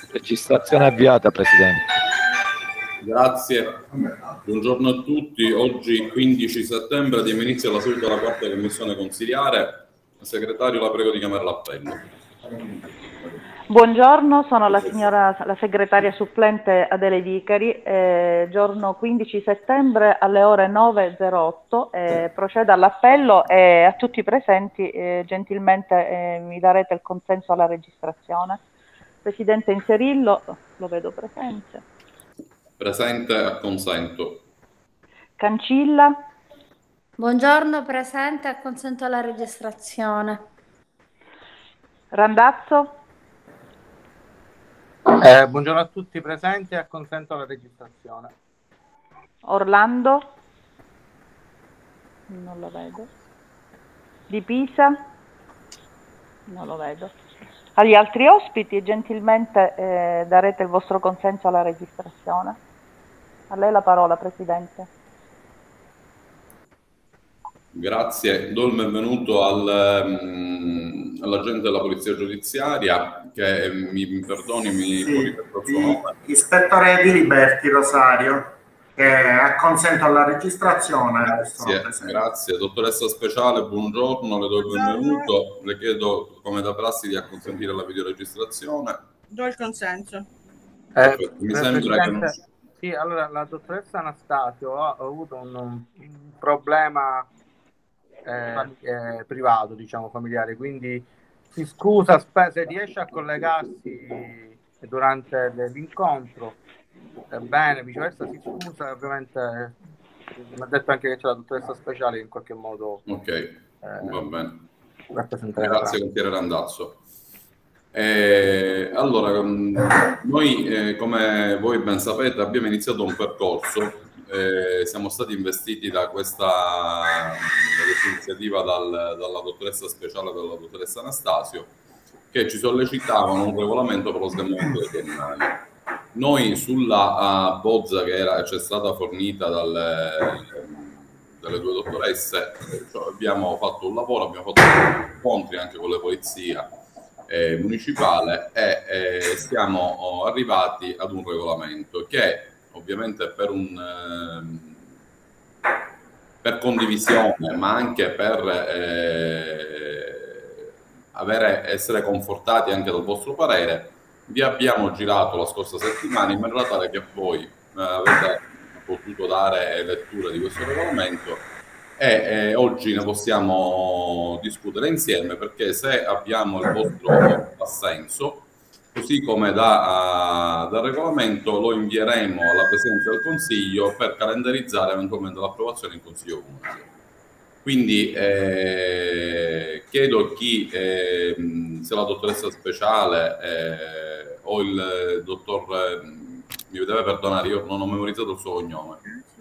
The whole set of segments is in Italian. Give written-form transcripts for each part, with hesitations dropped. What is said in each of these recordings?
Registrazione avviata, Presidente. Grazie, buongiorno a tutti. Oggi 15 settembre diamo inizio alla seduta della quarta commissione consiliare. Segretario, la prego di chiamare l'appello. Buongiorno, sono la segretaria supplente Adele Vicari. Giorno 15 settembre alle ore 9:08 procedo all'appello e a tutti i presenti gentilmente mi darete il consenso alla registrazione. Presidente Inserillo, lo vedo presente. Presente, acconsento. Cancilla. Buongiorno, presente, acconsento alla registrazione. Randazzo. Buongiorno a tutti, presenti e acconsento alla registrazione. Orlando. Non lo vedo. Di Pisa. Non lo vedo. Agli altri ospiti gentilmente darete il vostro consenso alla registrazione. A lei la parola, Presidente. Grazie, do il benvenuto all'agente della Polizia Giudiziaria che mi perdoni, mi può ripetere il suo nome? Ispettore Di Liberti Rosario, che acconsento alla registrazione. Grazie. Dottoressa Speciale, buongiorno, le do il benvenuto. Le chiedo, come da prassi, di acconsentire alla videoregistrazione. Do il consenso. Mi sembra che non... Sì, allora la dottoressa Anastasio ha avuto un problema privato, diciamo familiare, quindi si scusa se riesce a collegarsi durante l'incontro, bene, viceversa si scusa, ovviamente mi ha detto anche che c'è la dottoressa Speciale che in qualche modo va bene, rappresenterà. Grazie consigliere Randazzo. Allora, noi come voi ben sapete abbiamo iniziato un percorso, siamo stati investiti da questa iniziativa dalla dottoressa Speciale e dalla dottoressa Anastasio, che ci sollecitavano un regolamento per lo sgambamento degli animali. Noi sulla bozza che ci è stata fornita dalle due dottoresse abbiamo fatto un lavoro, abbiamo fatto incontri anche con la polizia municipale e siamo arrivati ad un regolamento che ovviamente per condivisione, ma anche per essere confortati anche dal vostro parere, vi abbiamo girato la scorsa settimana in maniera tale che voi avete potuto dare lettura di questo regolamento e oggi ne possiamo discutere insieme, perché se abbiamo il vostro assenso, così come dal regolamento, lo invieremo alla Presidenza del Consiglio per calendarizzare eventualmente l'approvazione in Consiglio Comunale. Quindi chiedo se la dottoressa Speciale o il dottor, mi deve perdonare, io non ho memorizzato il suo cognome.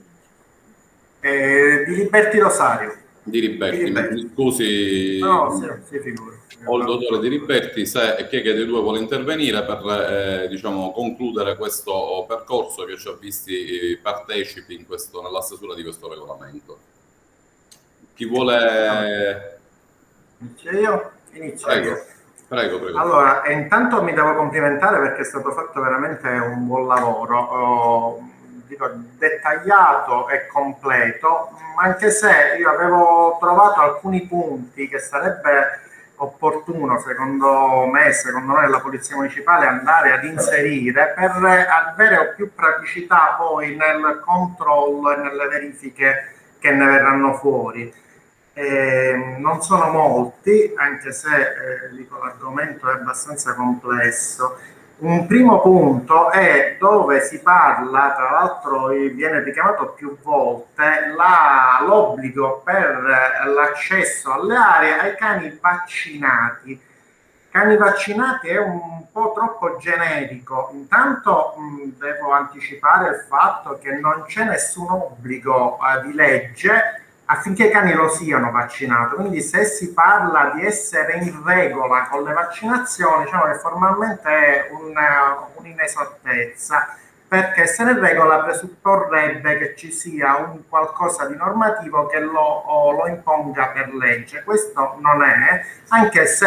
Di Liberti Rosario. Di Liberti, mi scusi. No, si figura. O il dottore Di Liberti, se chi dei due vuole intervenire per diciamo, concludere questo percorso che ci ha visti partecipi nella stesura di questo regolamento. Chi vuole... Inizio io? Inizio io. Prego. Allora, intanto mi devo complimentare perché è stato fatto veramente un buon lavoro, dico, dettagliato e completo, anche se io avevo trovato alcuni punti che sarebbe opportuno, secondo me, secondo noi della Polizia Municipale, andare ad inserire per avere più praticità poi nel controllo e nelle verifiche che ne verranno fuori. Non sono molti, anche se dico, l'argomento è abbastanza complesso. Un primo punto è dove si parla, tra l'altro viene richiamato più volte, l'obbligo per l'accesso alle aree ai cani vaccinati. Cani vaccinati è un po' troppo generico. Intanto devo anticipare il fatto che non c'è nessun obbligo di legge affinché i cani lo siano vaccinati, quindi se si parla di essere in regola con le vaccinazioni, diciamo che formalmente è un'inesattezza, perché essere in regola presupporrebbe che ci sia un qualcosa di normativo che lo imponga per legge. Questo non è, anche se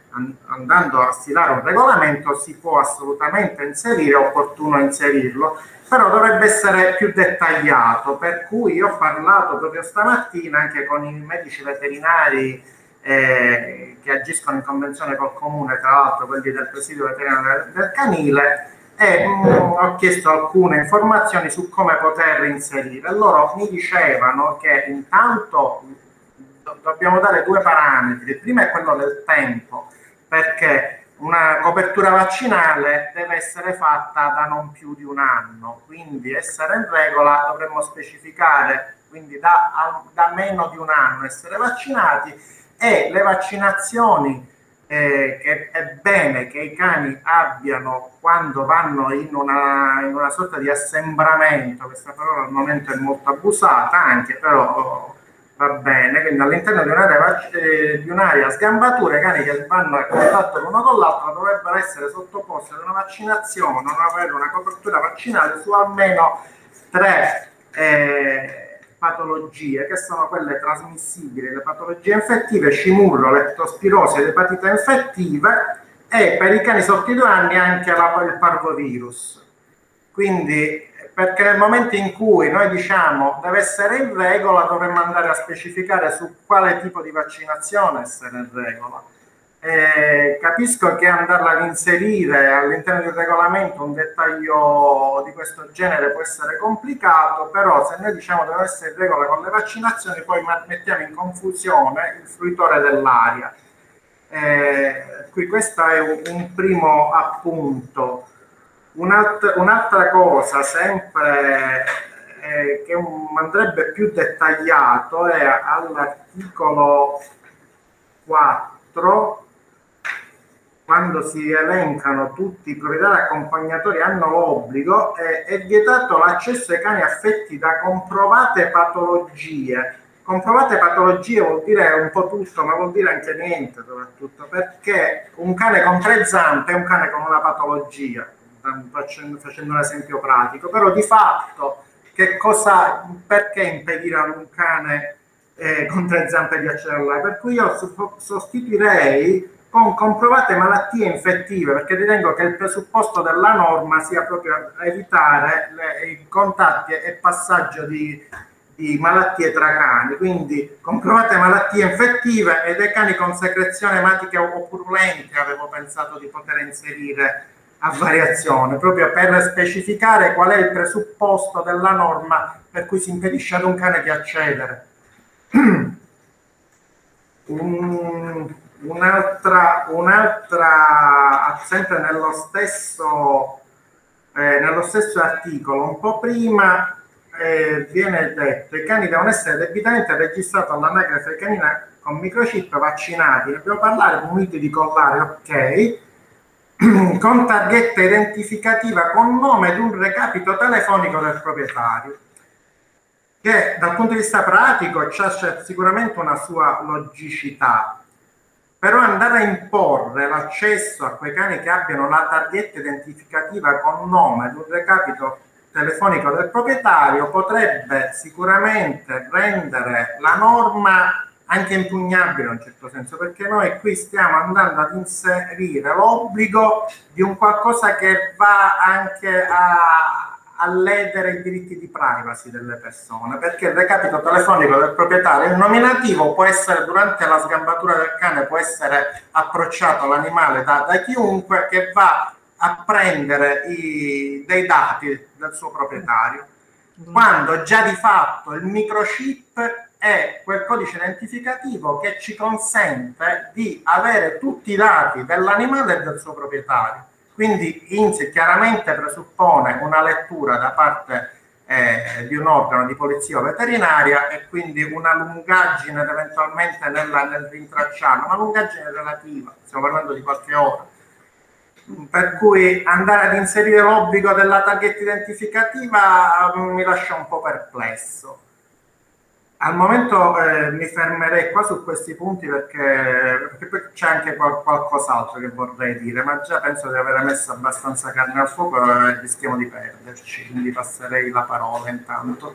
andando a stilare un regolamento si può assolutamente inserire, è opportuno inserirlo, però dovrebbe essere più dettagliato, per cui io ho parlato proprio stamattina anche con i medici veterinari che agiscono in convenzione col comune, tra l'altro quelli del presidio veterinario del canile, e ho chiesto alcune informazioni su come poter inserire. Loro mi dicevano che intanto dobbiamo dare due parametri. Il primo è quello del tempo, perché una copertura vaccinale deve essere fatta da non più di un anno, quindi essere in regola dovremmo specificare, quindi da meno di un anno essere vaccinati, e le vaccinazioni che è bene che i cani abbiano quando vanno in una sorta di assembramento. Questa parola al momento è molto abusata anche, però va bene, quindi all'interno di un'area a sgambatura i cani che vanno a contatto l'uno con l'altro dovrebbero essere sottoposti ad una vaccinazione, non avere una copertura vaccinale su almeno 3 patologie, che sono quelle trasmissibili, le patologie infettive, cimurro, leptospirosi ed epatite infettive, e per i cani sotto i 2 anni anche il parvovirus. Quindi, perché nel momento in cui noi diciamo deve essere in regola, dovremmo andare a specificare su quale tipo di vaccinazione essere in regola. Capisco che andarla ad inserire all'interno di un regolamento un dettaglio di questo genere può essere complicato, però se noi diciamo deve essere in regola con le vaccinazioni, poi mettiamo in confusione il fruitore dell'aria. Qui questo è un primo appunto. Un'altra cosa sempre che andrebbe più dettagliato è all'articolo 4, quando si elencano tutti i proprietari accompagnatori hanno l'obbligo, è vietato l'accesso ai cani affetti da comprovate patologie. Comprovate patologie vuol dire un po' tutto, ma vuol dire anche niente soprattutto, perché un cane con 3 zampe è un cane con una patologia, facendo un esempio pratico, però di fatto perché impedire a un cane con 3 zampe di accedere? Per cui io sostituirei con comprovate malattie infettive, perché ritengo che il presupposto della norma sia proprio evitare i contatti e passaggio di malattie tra cani, quindi comprovate malattie infettive e dei cani con secrezioni ematiche o purulente avevo pensato di poter inserire a variazione, proprio per specificare qual è il presupposto della norma per cui si impedisce ad un cane di accedere. Un'altra, sempre nello stesso articolo, un po' prima viene detto: i cani devono essere debitamente registrati all'anagrafe canina con microchip vaccinati. Dobbiamo parlare muniti di collare, ok, con targhetta identificativa con nome ed un recapito telefonico del proprietario, che dal punto di vista pratico c'è sicuramente una sua logicità, però andare a imporre l'accesso a quei cani che abbiano la targhetta identificativa con nome ed un recapito telefonico del proprietario potrebbe sicuramente rendere la norma anche impugnabile in un certo senso, perché noi qui stiamo andando ad inserire l'obbligo di un qualcosa che va anche a ledere i diritti di privacy delle persone, perché il recapito telefonico del proprietario, il nominativo può essere, durante la sgambatura del cane, può essere approcciato l'animale da chiunque che va a prendere dei dati del suo proprietario, quando già di fatto il microchip è quel codice identificativo che ci consente di avere tutti i dati dell'animale e del suo proprietario. Quindi chiaramente presuppone una lettura da parte di un organo di polizia veterinaria e quindi una lungaggine eventualmente nel rintracciarlo, una lungaggine relativa, stiamo parlando di qualche ora. Per cui andare ad inserire l'obbligo della targhetta identificativa mi lascia un po' perplesso. Al momento mi fermerei qua su questi punti perché poi c'è anche qualcos'altro che vorrei dire, ma già penso di aver messo abbastanza carne al fuoco e rischiamo di perderci, quindi passerei la parola intanto.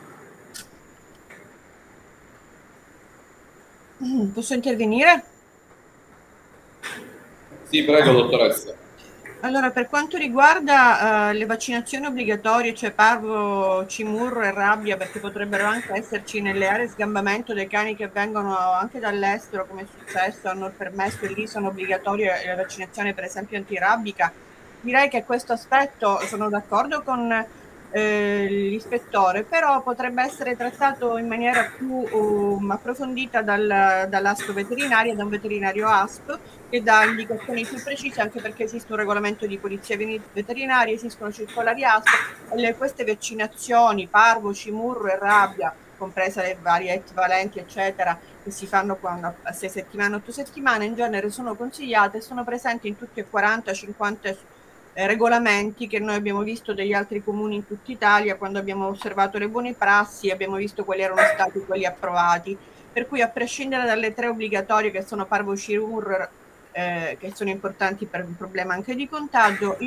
Posso intervenire? Sì, prego, dottoressa. Allora, per quanto riguarda le vaccinazioni obbligatorie, cioè parvo, cimurro e rabbia, perché potrebbero anche esserci nelle aree sgambamento dei cani che vengono anche dall'estero, come è successo, hanno permesso e lì sono obbligatorie le vaccinazioni, per esempio antirabbica, direi che questo aspetto sono d'accordo con l'ispettore, però potrebbe essere trattato in maniera più approfondita dall'ASP veterinaria, da un veterinario ASP, che dà indicazioni più precise, anche perché esiste un regolamento di polizia veterinaria, esistono circolari ASP e queste vaccinazioni, parvo, cimurro e rabbia, compresa le varie etvalenti, eccetera, che si fanno a 6 settimane, 8 settimane, in genere sono consigliate e sono presenti in tutti e 40-50 regolamenti che noi abbiamo visto degli altri comuni in tutta Italia quando abbiamo osservato le buone prassi, abbiamo visto quali erano stati quelli approvati. Per cui, a prescindere dalle 3 obbligatorie che sono parvo, cimurro, che sono importanti per un problema anche di contagio,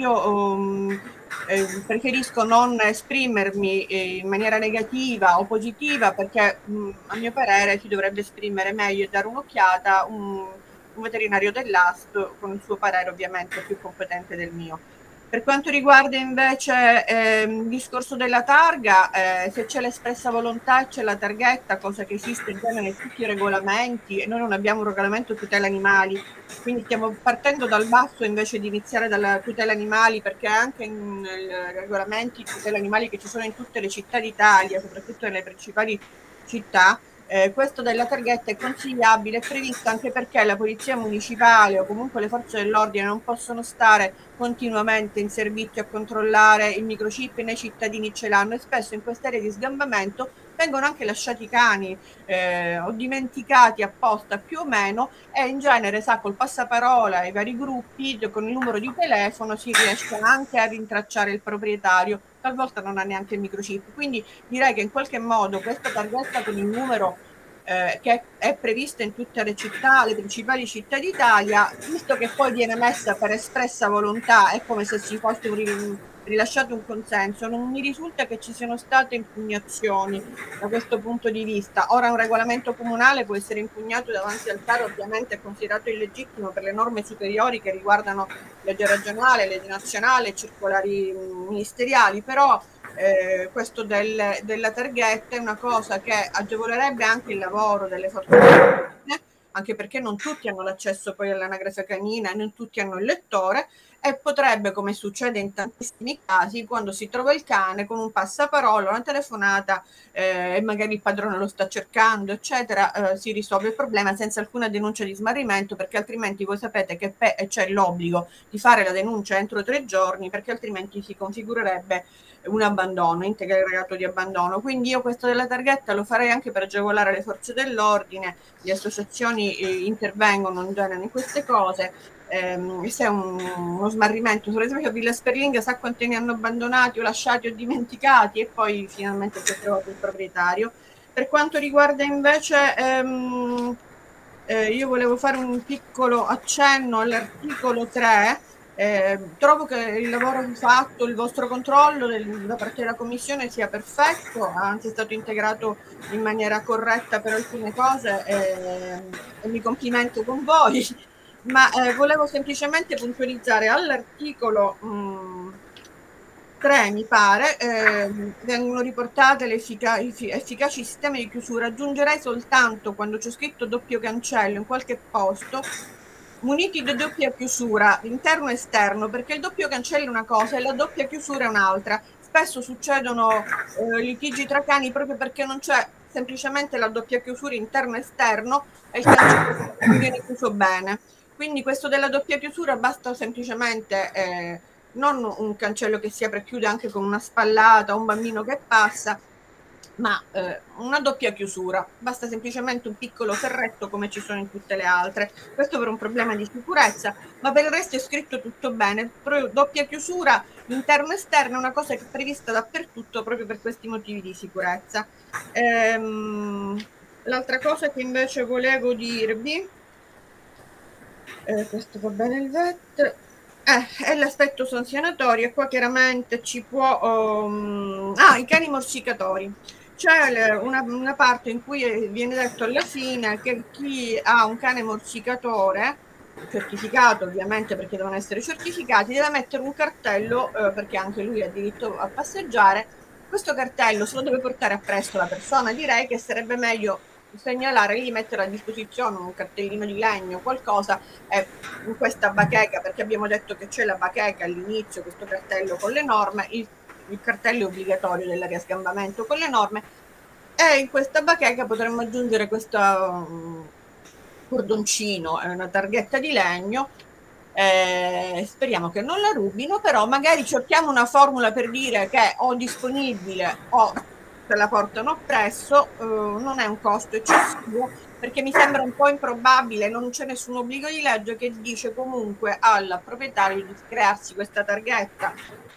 io preferisco non esprimermi in maniera negativa o positiva, perché a mio parere si dovrebbe esprimere meglio e dare un'occhiata un veterinario dell'ASP con il suo parere ovviamente più competente del mio. Per quanto riguarda invece il discorso della targa, se c'è l'espressa volontà e c'è la targhetta, cosa che esiste in genere in tutti i regolamenti, e noi non abbiamo un regolamento tutela animali, quindi stiamo partendo dal basso invece di iniziare dalla tutela animali, perché anche in regolamenti di tutela animali che ci sono in tutte le città d'Italia, soprattutto nelle principali città, questo della targhetta è consigliabile, è previsto anche perché la polizia municipale o comunque le forze dell'ordine non possono stare continuamente in servizio a controllare il microchip nei cittadini ce l'hanno, e spesso in queste aree di sgambamento vengono anche lasciati cani o dimenticati apposta più o meno, e in genere col passaparola ai vari gruppi con il numero di telefono si riesce anche a rintracciare il proprietario, talvolta non ha neanche il microchip. Quindi direi che in qualche modo questa targhetta con il numero che è prevista in tutte le città, le principali città d'Italia, visto che poi viene messa per espressa volontà, è come se si fosse rilasciato un consenso, non mi risulta che ci siano state impugnazioni da questo punto di vista. Ora un regolamento comunale può essere impugnato davanti al TAR, ovviamente è considerato illegittimo per le norme superiori che riguardano legge regionale, legge nazionale, circolari ministeriali, però questo della targhetta è una cosa che agevolerebbe anche il lavoro delle forze dell'ordine, anche perché non tutti hanno l'accesso poi all'anagrafe canina, non tutti hanno il lettore, e potrebbe, come succede in tantissimi casi, quando si trova il cane con un passaparola, una telefonata e magari il padrone lo sta cercando, eccetera, si risolve il problema senza alcuna denuncia di smarrimento, perché altrimenti voi sapete che c'è l'obbligo di fare la denuncia entro 3 giorni, perché altrimenti si configurerebbe un abbandono, integrale reato di abbandono. Quindi io questo della targhetta lo farei anche per agevolare le forze dell'ordine, le associazioni intervengono in genere in queste cose. Se è uno smarrimento, per esempio a Villa Sperlinga, sa quanti ne hanno abbandonati o lasciati o dimenticati, e poi finalmente si è trovato il proprietario. Per quanto riguarda invece io volevo fare un piccolo accenno all'articolo 3. Trovo che il lavoro fatto, il vostro controllo da parte della Commissione sia perfetto, anzi è stato integrato in maniera corretta per alcune cose, e mi complimento con voi, ma volevo semplicemente puntualizzare all'articolo 3, mi pare, vengono riportate le efficaci sistemi di chiusura. Aggiungerei soltanto, quando c'è scritto doppio cancello in qualche posto, muniti di doppia chiusura interno e esterno, perché il doppio cancello è una cosa e la doppia chiusura è un'altra. Spesso succedono litigi tra cani proprio perché non c'è semplicemente la doppia chiusura interno e esterno e il cancello non viene chiuso bene. Quindi questo della doppia chiusura basta semplicemente non un cancello che si apre e chiude anche con una spallata o un bambino che passa, ma una doppia chiusura, basta semplicemente un piccolo ferretto come ci sono in tutte le altre. Questo per un problema di sicurezza, ma per il resto è scritto tutto bene. Doppia chiusura interno e esterno è una cosa che è prevista dappertutto proprio per questi motivi di sicurezza. L'altra cosa che invece volevo dirvi, questo va bene il VET, è l'aspetto sanzionatorio, e qua chiaramente ci può i cani morsicatori. C'è una parte in cui viene detto alla fine che chi ha un cane morsicatore certificato ovviamente, perché devono essere certificati, deve mettere un cartello perché anche lui ha diritto a passeggiare. Questo cartello se lo deve portare appresso la persona. Direi che sarebbe meglio segnalare lì, mettere a disposizione un cartellino di legno, qualcosa in questa bacheca, perché abbiamo detto che c'è la bacheca all'inizio, questo cartello con le norme, il cartello è obbligatorio dell'area sgambamento con le norme, e in questa bacheca potremmo aggiungere questo cordoncino, una targhetta di legno. Speriamo che non la rubino, però magari cerchiamo una formula per dire che o disponibile o se la portano appresso. Non è un costo eccessivo, perché mi sembra un po' improbabile, non c'è nessun obbligo di legge che dice comunque al proprietario di crearsi questa targhetta.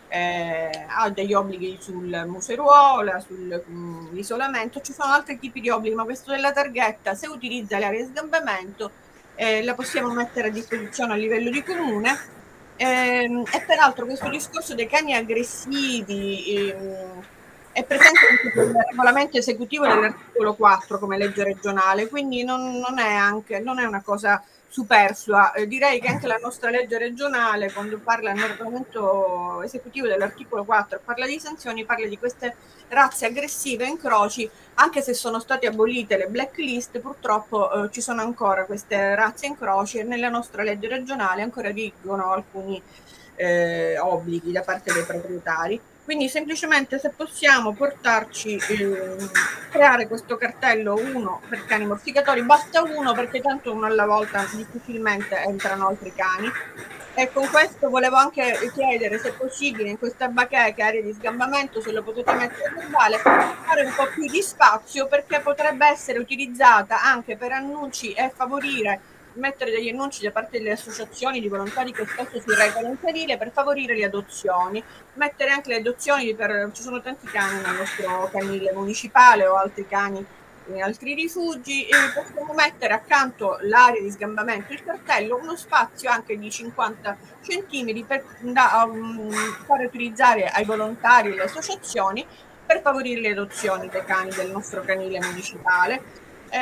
Ha degli obblighi sul museruola, sull'isolamento, ci sono altri tipi di obblighi, ma questo della targhetta, se utilizza l'area di sgambamento, la possiamo mettere a disposizione a livello di comune. E peraltro questo discorso dei cani aggressivi è presente anche nel regolamento esecutivo dell'articolo 4 come legge regionale, quindi non è una cosa superflua. Direi che anche la nostra legge regionale, quando parla nel regolamento esecutivo dell'articolo 4, parla di sanzioni, parla di queste razze aggressive, incroci, anche se sono state abolite le blacklist, purtroppo ci sono ancora queste razze incroci e nella nostra legge regionale ancora vigono alcuni obblighi da parte dei proprietari. Quindi semplicemente, se possiamo portarci, creare questo cartello, uno per cani morsicatori, basta uno, perché tanto uno alla volta difficilmente entrano altri cani. E con questo volevo anche chiedere, se è possibile, in questa bacheca area di sgambamento, se lo potete mettere verbale, fare un po' più di spazio, perché potrebbe essere utilizzata anche per annunci e favorire, mettere degli annunci da parte delle associazioni di volontari che spesso si recano in canile per favorire le adozioni, mettere anche le adozioni ci sono tanti cani nel nostro canile municipale o altri cani in altri rifugi, e possiamo mettere accanto l'area di sgambamento, il cartello, uno spazio anche di 50 centimetri per fare utilizzare ai volontari e alle associazioni per favorire le adozioni dei cani del nostro canile municipale.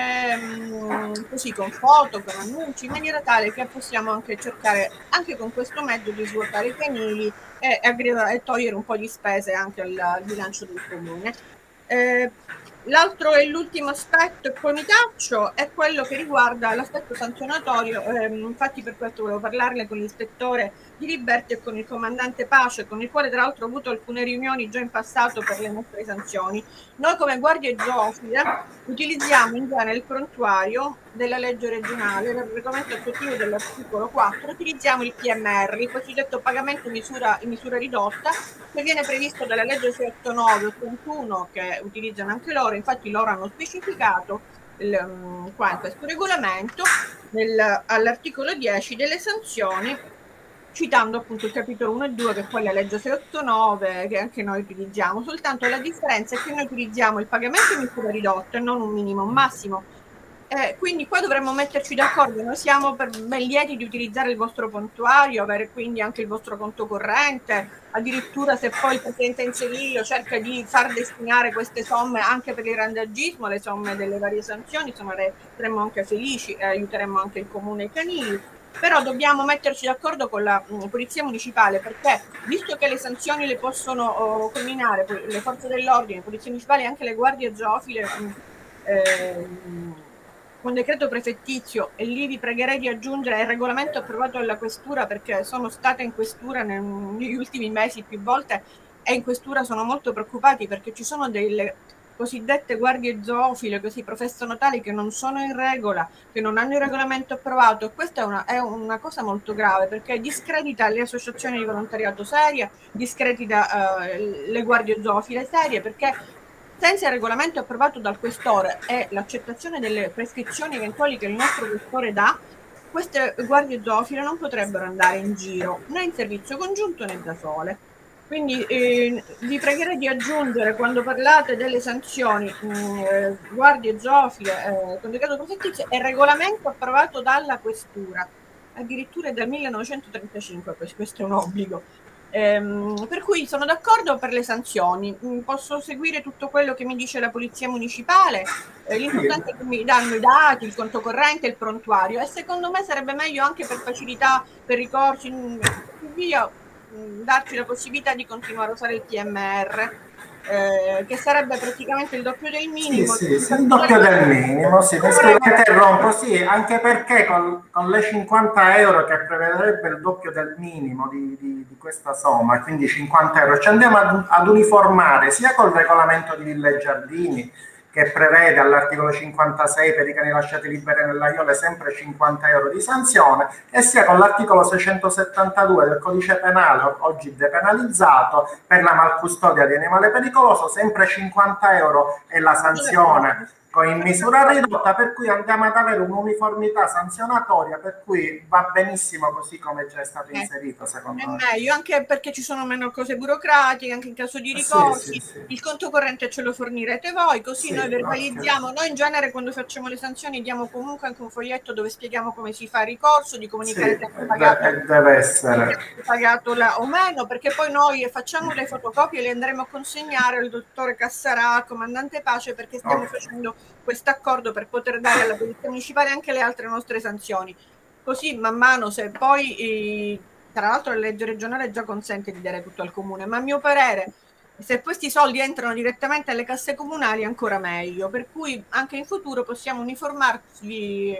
Così con foto, con annunci, in maniera tale che possiamo anche cercare, anche con questo mezzo, di svuotare i canili e togliere un po' di spese anche al bilancio del comune. L'altro e l'ultimo aspetto, e poi mi taccio, è quello che riguarda l'aspetto sanzionatorio. Infatti per questo volevo parlarne con l'ispettore di Liberty e con il comandante Pace, con il quale tra l'altro ho avuto alcune riunioni già in passato per le nostre sanzioni. Noi come guardie zoofile utilizziamo in genere il prontuario della legge regionale, il regolamento attuativo dell'articolo 4, utilizziamo il PMR, il cosiddetto pagamento in misura ridotta, che viene previsto dalla legge 689 e 81, che utilizzano anche loro. Infatti loro hanno specificato qua in questo regolamento all'articolo 10 delle sanzioni, citando appunto il capitolo 1 e 2, che poi è la legge 689, che anche noi utilizziamo. Soltanto la differenza è che noi utilizziamo il pagamento in misura ridotta e non un minimo, un massimo. Quindi qua dovremmo metterci d'accordo. Noi siamo ben lieti di utilizzare il vostro prontuario, avere quindi anche il vostro conto corrente, addirittura se poi il presidente Inserillo cerca di far destinare queste somme anche per il randagismo, le somme delle varie sanzioni, saremmo anche felici e aiuteremmo anche il comune e i canili. Però dobbiamo metterci d'accordo con la polizia municipale, perché visto che le sanzioni le possono comminare le forze dell'ordine, polizia municipale e anche le guardie zoofile con decreto prefettizio, e lì vi pregherei di aggiungere il regolamento approvato dalla questura, perché sono stata in questura negli ultimi mesi più volte e in questura sono molto preoccupati perché ci sono delle cosiddette guardie zoofile che si professano tali, che non sono in regola, che non hanno il regolamento approvato, e questa è una cosa molto grave, perché discredita le associazioni di volontariato serie, discredita le guardie zoofile serie, perché senza il regolamento approvato dal questore e l'accettazione delle prescrizioni eventuali che il nostro questore dà, queste guardie zoofile non potrebbero andare in giro né in servizio congiunto né da sole. Quindi vi pregherei di aggiungere, quando parlate delle sanzioni, guardie zoofile con decreto prefettizio e regolamento approvato dalla questura, addirittura dal 1935, questo è un obbligo. Per cui sono d'accordo per le sanzioni, posso seguire tutto quello che mi dice la polizia municipale, l'importante è che mi danno i dati, il conto corrente, il prontuario, e secondo me sarebbe meglio anche per facilità, per ricorsi e così via, darci la possibilità di continuare a usare il PMR, che sarebbe praticamente il doppio del minimo. Sì, il doppio del minimo, sì, interrompo, sì, anche perché con le 50 euro che prevederebbe il doppio del minimo di questa somma, quindi 50 euro, ci andiamo ad uniformare sia col regolamento di Villa Giardini, che prevede all'articolo 56 per i cani lasciati liberi nell'aiole sempre 50 euro di sanzione, e sia con l'articolo 672 del codice penale, oggi depenalizzato, per la malcustodia di animale pericoloso, sempre 50 euro è la sanzione in misura ridotta, per cui andiamo ad avere un'uniformità sanzionatoria, per cui va benissimo così come già è stato inserito, secondo me. È meglio, anche perché ci sono meno cose burocratiche, anche in caso di ricorsi, il conto corrente ce lo fornirete voi, così noi verbalizziamo. Noi in genere quando facciamo le sanzioni diamo comunque anche un foglietto dove spieghiamo come si fa il ricorso, di comunicare se deve essere pagato o meno, perché poi noi facciamo le fotocopie e le andremo a consegnare al dottore Cassarà, al comandante Pace, perché stiamo facendo questo accordo per poter dare alla polizia municipale anche le altre nostre sanzioni, così man mano, se poi tra l'altro la legge regionale già consente di dare tutto al comune, ma a mio parere se questi soldi entrano direttamente alle casse comunali ancora meglio, per cui anche in futuro possiamo uniformarci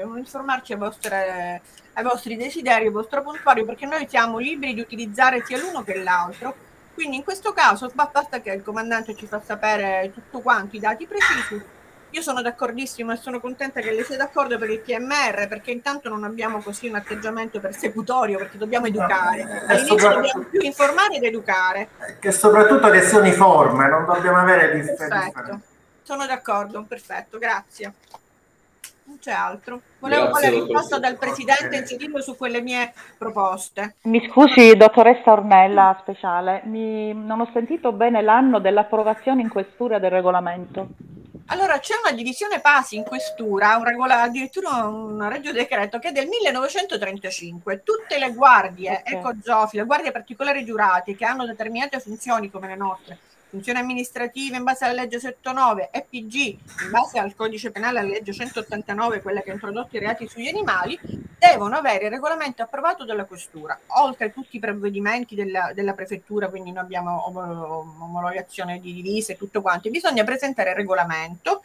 ai vostri desideri, al vostro puntuario, perché noi siamo liberi di utilizzare sia l'uno che l'altro. Quindi in questo caso basta che il comandante ci fa sapere tutto quanto, i dati precisi. Io sono d'accordissimo e sono contenta che lei sia d'accordo per il PMR, perché intanto non abbiamo così un atteggiamento persecutorio, perché dobbiamo educare. All'inizio dobbiamo più informare ed educare. Che soprattutto che sia uniforme, non dobbiamo avere differenze. Sono d'accordo, perfetto, grazie. Non c'è altro. Volevo fare risposta dal Presidente inserirlo su quelle mie proposte. Mi scusi, dottoressa Ornella Speciale, non ho sentito bene l'anno dell'approvazione in questura del regolamento. Allora, c'è una divisione PASI in questura, addirittura un regio decreto che è del 1935. Tutte le guardie ecozofile, guardie particolari giurate che hanno determinate funzioni come le nostre, funzioni amministrative in base alla legge 79, EPG in base al codice penale, alla legge 189, quella che ha introdotto i reati sugli animali, devono avere il regolamento approvato dalla questura, oltre a tutti i provvedimenti della prefettura, quindi noi abbiamo omologazione di divise e tutto quanto. Bisogna presentare il regolamento,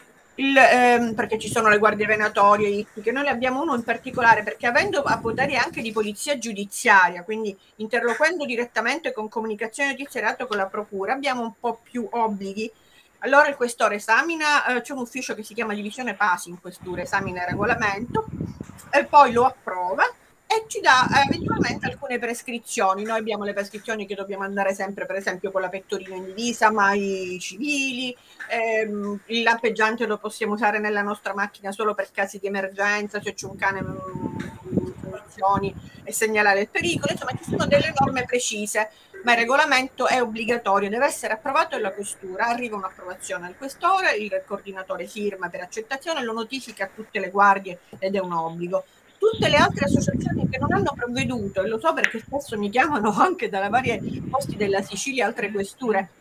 perché ci sono le guardie venatorie, ippiche, noi ne abbiamo uno in particolare perché avendo a poteri anche di polizia giudiziaria, quindi interloquendo direttamente con comunicazione notiziaria con la procura, abbiamo un po' più obblighi. Allora il questore esamina, c'è un ufficio che si chiama divisione PASI in questura, esamina il regolamento e poi lo approva e ci dà eventualmente alcune prescrizioni. Noi abbiamo le prescrizioni che dobbiamo andare sempre, per esempio, con la pettorina in divisa, mai civili, il lampeggiante lo possiamo usare nella nostra macchina solo per casi di emergenza, se c'è un cane in condizioni e segnalare il pericolo. Insomma, ci sono delle norme precise, ma il regolamento è obbligatorio, deve essere approvato dalla questura, arriva un'approvazione al questore, il coordinatore firma per accettazione, lo notifica a tutte le guardie ed è un obbligo. Tutte le altre associazioni che non hanno provveduto, e lo so perché spesso mi chiamano anche dalle varie posti della Sicilia, altre questure,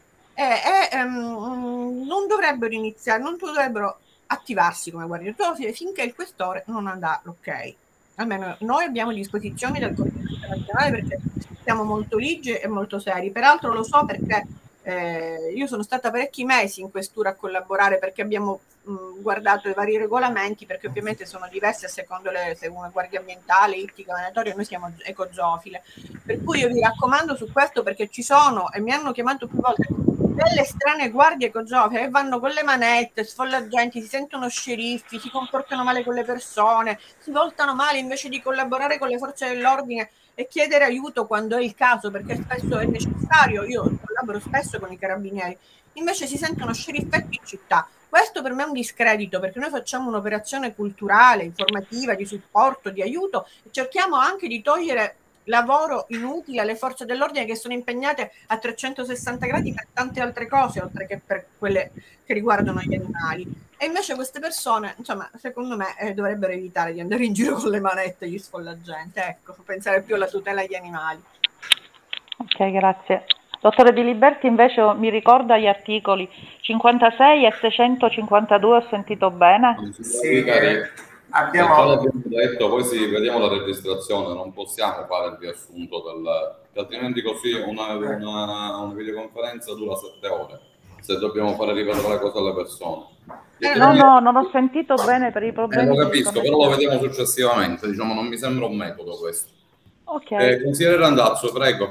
non dovrebbero iniziare, non dovrebbero attivarsi come guardie finché il questore non dà l'ok. Almeno noi abbiamo disposizioni del Consiglio internazionale perché siamo molto ligi e molto seri. Peraltro lo so perché io sono stata parecchi mesi in questura a collaborare perché abbiamo guardato i vari regolamenti, perché ovviamente sono diversi a secondo se una guardia ambientale, ittica, venatoria, noi siamo ecozofile. Per cui io vi raccomando su questo perché ci sono, e mi hanno chiamato più volte, delle strane guardie ecozofile che vanno con le manette, sfollagenti, si sentono sceriffi, si comportano male con le persone, si voltano male invece di collaborare con le forze dell'ordine e chiedere aiuto quando è il caso, perché spesso è necessario. Io collaboro spesso con i carabinieri, invece si sentono sceriffetti in città. Questo per me è un discredito, perché noi facciamo un'operazione culturale, informativa, di supporto, di aiuto e cerchiamo anche di togliere lavoro inutile alle forze dell'ordine che sono impegnate a 360 gradi per tante altre cose, oltre che per quelle che riguardano gli animali. E invece queste persone, insomma, secondo me dovrebbero evitare di andare in giro con le manette, gli sfollagenti, ecco, pensare più alla tutela degli animali. Ok, Ok, grazie. Dottore Di Liberti, invece mi ricorda gli articoli 56 e 652, ho sentito bene? Sì, già abbiamo... l'abbiamo detto, poi vediamo la registrazione, non possiamo fare il riassunto altrimenti così una videoconferenza dura 7 ore, se dobbiamo fare ripetere le cose alle persone. No, non ho sentito bene per i problemi. Lo capisco, però lo vediamo successivamente, diciamo, non mi sembra un metodo questo. Ok. Consigliere Randazzo, prego.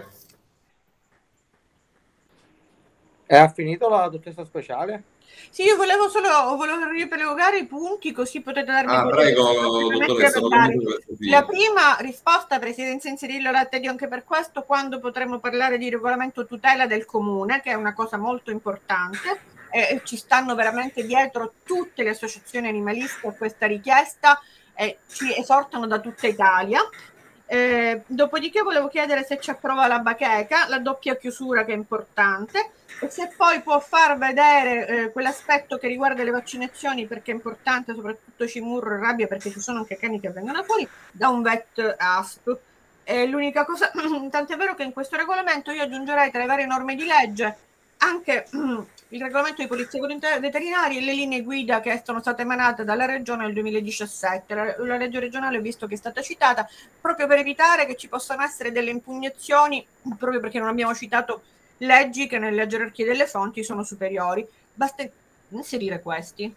Ha finito la dottoressa Speciale? Sì, io volevo riepilogare i punti, così potete darmi prego, dottoressa. La prima risposta, Presidenza Inserillo Lattedio, anche per questo, quando potremo parlare di regolamento tutela del comune, che è una cosa molto importante, ci stanno veramente dietro tutte le associazioni animaliste a questa richiesta e ci esortano da tutta Italia. Dopodiché volevo chiedere se ci approva la bacheca, la doppia chiusura che è importante, e se poi può far vedere quell'aspetto che riguarda le vaccinazioni, perché è importante, soprattutto cimurro e rabbia, perché ci sono anche cani che vengono fuori, da un vet ASP. L'unica cosa, tant'è vero che in questo regolamento io aggiungerei tra le varie norme di legge anche il regolamento di polizia veterinaria e le linee guida che sono state emanate dalla regione nel 2017. La legge regionale, visto che è stata citata, proprio per evitare che ci possano essere delle impugnazioni, proprio perché non abbiamo citato leggi che nelle gerarchie delle fonti sono superiori. Basta inserire questi.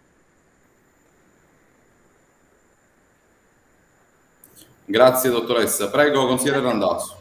Grazie dottoressa. Prego, consigliere Randazzo.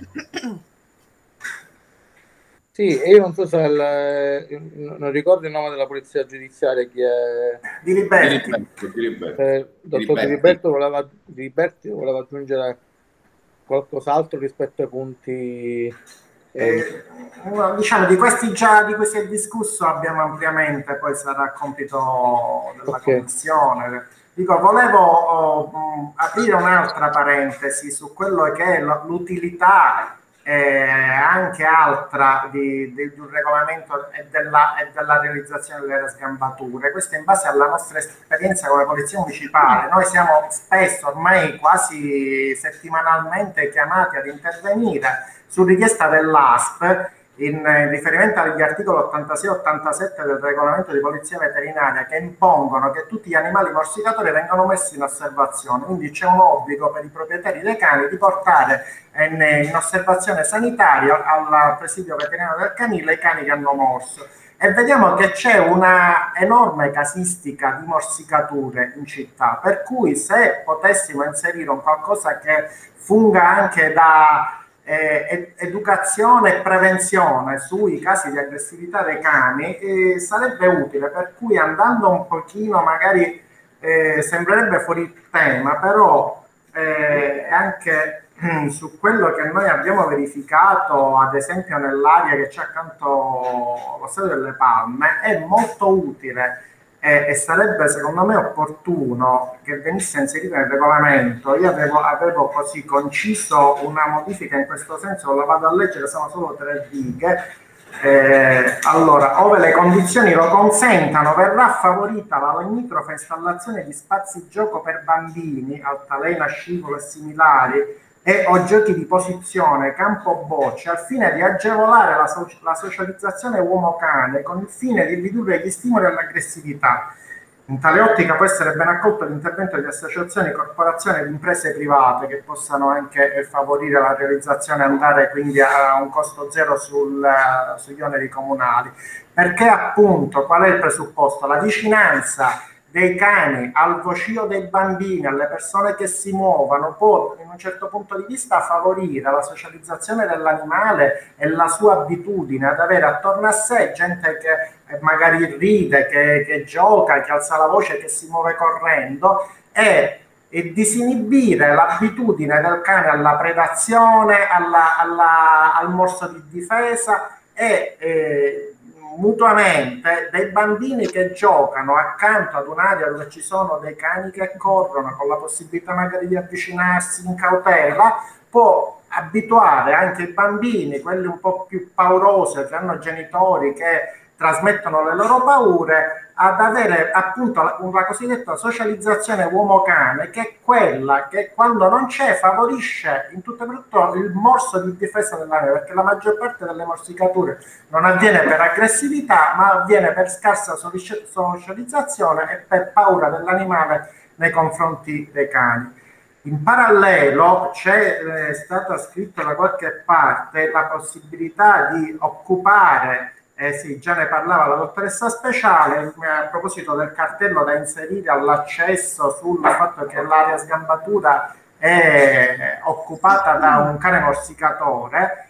Sì, io non so se non ricordo il nome della polizia giudiziaria, chi è. Di Liberti. Dottor Di Liberti voleva aggiungere qualcos'altro rispetto ai punti. Diciamo di questi si è discusso, abbiamo ampliamente, poi sarà compito della commissione. Dico, volevo aprire un'altra parentesi su quello che è l'utilità anche altra di un regolamento e della realizzazione delle sgambature. Questo in base alla nostra esperienza come polizia municipale. Noi siamo spesso, ormai quasi settimanalmente, chiamati ad intervenire su richiesta dell'ASP in riferimento agli articoli 86 e 87 del regolamento di polizia veterinaria, che impongono che tutti gli animali morsicatori vengano messi in osservazione. Quindi c'è un obbligo per i proprietari dei cani di portare in osservazione sanitaria al presidio veterinario del canile i cani che hanno morso. E vediamo che c'è una enorme casistica di morsicature in città, per cui se potessimo inserire un qualcosa che funga anche da educazione e prevenzione sui casi di aggressività dei cani, sarebbe utile, per cui andando un pochino, magari sembrerebbe fuori tema, però anche su quello che noi abbiamo verificato, ad esempio nell'area che c'è accanto allo Stadio delle Palme, è molto utile e sarebbe secondo me opportuno che venisse inserito nel regolamento. Io avevo così conciso una modifica in questo senso, la vado a leggere, sono solo 3 righe. Allora, ove le condizioni lo consentano, verrà favorita la limitrofa installazione di spazi gioco per bambini, altalena, scivolo e similari, e o giochi di posizione, campo bocce, al fine di agevolare la socializzazione uomo-cane, con il fine di ridurre gli stimoli all'aggressività. In tale ottica può essere ben accolto l'intervento di associazioni, corporazioni ed imprese private che possano anche favorire la realizzazione e andare quindi a un costo zero sugli oneri comunali. Perché appunto, qual è il presupposto? La vicinanza dei cani al vocio dei bambini, alle persone che si muovono, può in un certo punto di vista favorire la socializzazione dell'animale e la sua abitudine ad avere attorno a sé gente che magari ride, che gioca, che alza la voce, che si muove correndo, e disinibire l'abitudine del cane alla predazione, al morso di difesa e mutuamente dei bambini che giocano accanto ad un'area dove ci sono dei cani che corrono, con la possibilità magari di avvicinarsi in cautela, può abituare anche i bambini, quelli un po' più paurosi, che hanno genitori che trasmettono le loro paure, ad avere appunto la cosiddetta socializzazione uomo-cane, che è quella che quando non c'è favorisce in tutto e per tutto il morso di difesa dell'animale, perché la maggior parte delle morsicature non avviene per aggressività, ma avviene per scarsa socializzazione e per paura dell'animale nei confronti dei cani. In parallelo c'è stata scritta da qualche parte la possibilità di occupare, sì, già ne parlava la dottoressa Speciale, a proposito del cartello da inserire all'accesso sul fatto che l'area sgambatura è occupata da un cane morsicatore.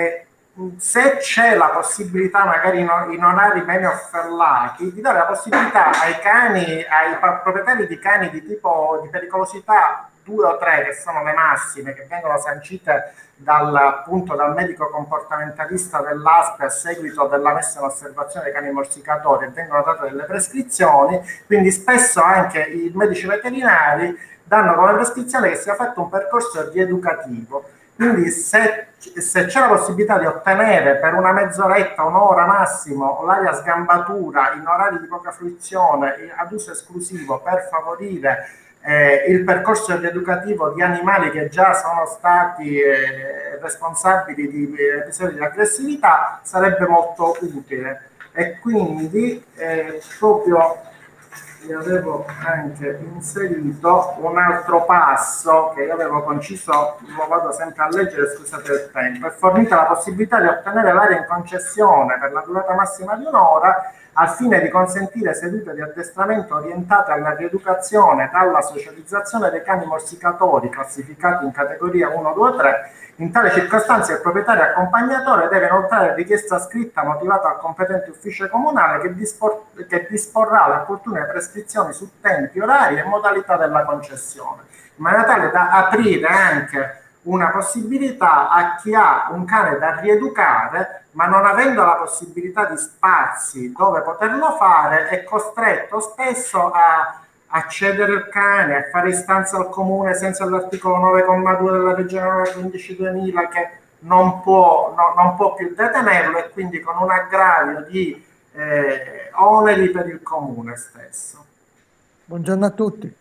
Se c'è la possibilità, magari in orari meno affollati, di dare la possibilità ai cani, ai proprietari di cani di tipo di pericolosità 2 o 3, che sono le massime, che vengono sancite appunto dal medico comportamentalista dell'ASP a seguito della messa in osservazione dei cani morsicatori, e vengono date delle prescrizioni. Quindi spesso anche i medici veterinari danno come prescrizione che sia fatto un percorso rieducativo. Quindi se c'è la possibilità di ottenere per una mezz'oretta, un'ora massimo, l'area sgambatura in orari di poca fruizione ad uso esclusivo per favorire il percorso rieducativo di animali che già sono stati responsabili di episodi di aggressività, sarebbe molto utile. E quindi proprio io avevo anche inserito un altro passo che io avevo conciso, lo vado sempre a leggere, scusate il tempo: è fornita la possibilità di ottenere l'area in concessione per la durata massima di un'ora, al fine di consentire sedute di addestramento orientate alla rieducazione dalla socializzazione dei cani morsicatori classificati in categoria 1, 2, 3. In tale circostanza il proprietario accompagnatore deve inoltrare richiesta scritta motivata al competente ufficio comunale che disporrà le opportune prescrizioni su tempi, orari e modalità della concessione, in maniera tale da aprire anche una possibilità a chi ha un cane da rieducare, ma non avendo la possibilità di spazi dove poterlo fare, è costretto spesso a cedere il cane, a fare istanza al comune senza l'articolo 9,2 della legge 915/2000 che non può più detenerlo, e quindi con un aggravio di oneri per il comune stesso. Buongiorno a tutti.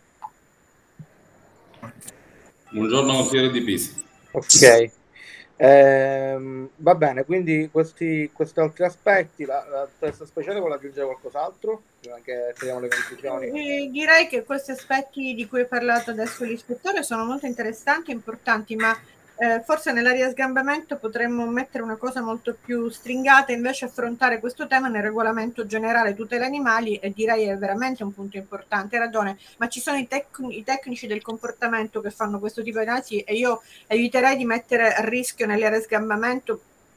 Buongiorno consigliere Di Pisa. Ok, va bene, quindi questi altri aspetti, la dottoressa Speciale vuole aggiungere qualcos'altro? Prima che tiriamo le conclusioni. Direi che questi aspetti di cui ha parlato adesso l'ispettore sono molto interessanti e importanti, ma forse nell'area sgambamento potremmo mettere una cosa molto più stringata, invece affrontare questo tema nel regolamento generale tutela animali, e direi è veramente un punto importante. Hai ragione, ma ci sono i tecnici del comportamento che fanno questo tipo di analisi, e io eviterei di mettere a rischio nell'area sgambamento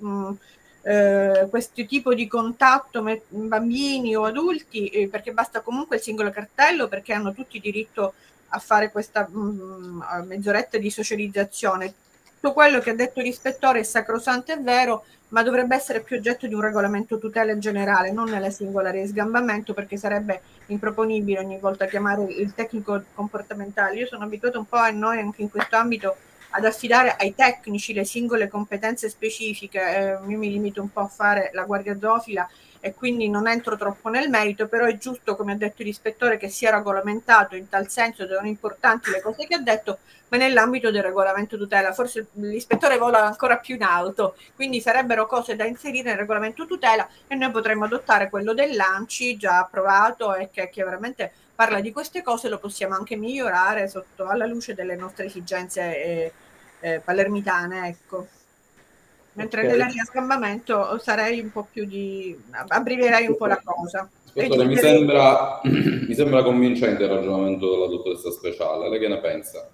questo tipo di contatto bambini o adulti, perché basta comunque il singolo cartello, perché hanno tutti diritto a fare questa mezz'oretta di socializzazione. Tutto quello che ha detto l'ispettore è sacrosanto, è vero, ma dovrebbe essere più oggetto di un regolamento tutela generale, non nella singola area di sgambamento, perché sarebbe improponibile ogni volta chiamare il tecnico comportamentale. Io sono abituato un po' a noi anche in questo ambito ad affidare ai tecnici le singole competenze specifiche. Io mi limito un po' a fare la guardia zoofila e quindi non entro troppo nel merito, però è giusto, come ha detto l'ispettore, che sia regolamentato in tal senso. Sono importanti le cose che ha detto, ma nell'ambito del regolamento tutela. Forse l'ispettore vola ancora più in alto, quindi sarebbero cose da inserire nel regolamento tutela, e noi potremmo adottare quello dell'ANCI già approvato e che veramente parla di queste cose. Lo possiamo anche migliorare alla luce delle nostre esigenze palermitane, Okay. ecco. Mentre nell'area di sgambamento sarei un po' più abbrivierei un po' la cosa. Mi sembra convincente il ragionamento della dottoressa Speciale. Lei che ne pensa?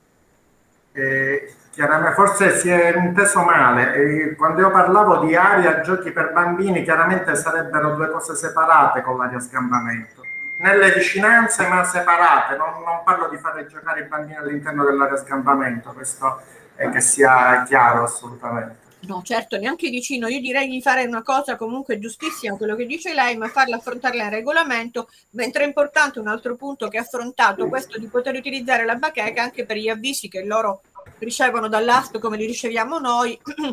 Chiaramente, forse si è inteso male. Quando io parlavo di area giochi per bambini, chiaramente sarebbero due cose separate con l'area sgambamento. Nelle vicinanze, ma separate. Non parlo di fare giocare i bambini all'interno dell'area sgambamento, questo è che sia chiaro assolutamente. No, certo, neanche vicino. Io direi di fare una cosa comunque giustissima, quello che dice lei, ma farla affrontarla in regolamento, mentre è importante un altro punto che ha affrontato, questo di poter utilizzare la bacheca anche per gli avvisi che loro ricevono dall'ASP, come li riceviamo noi,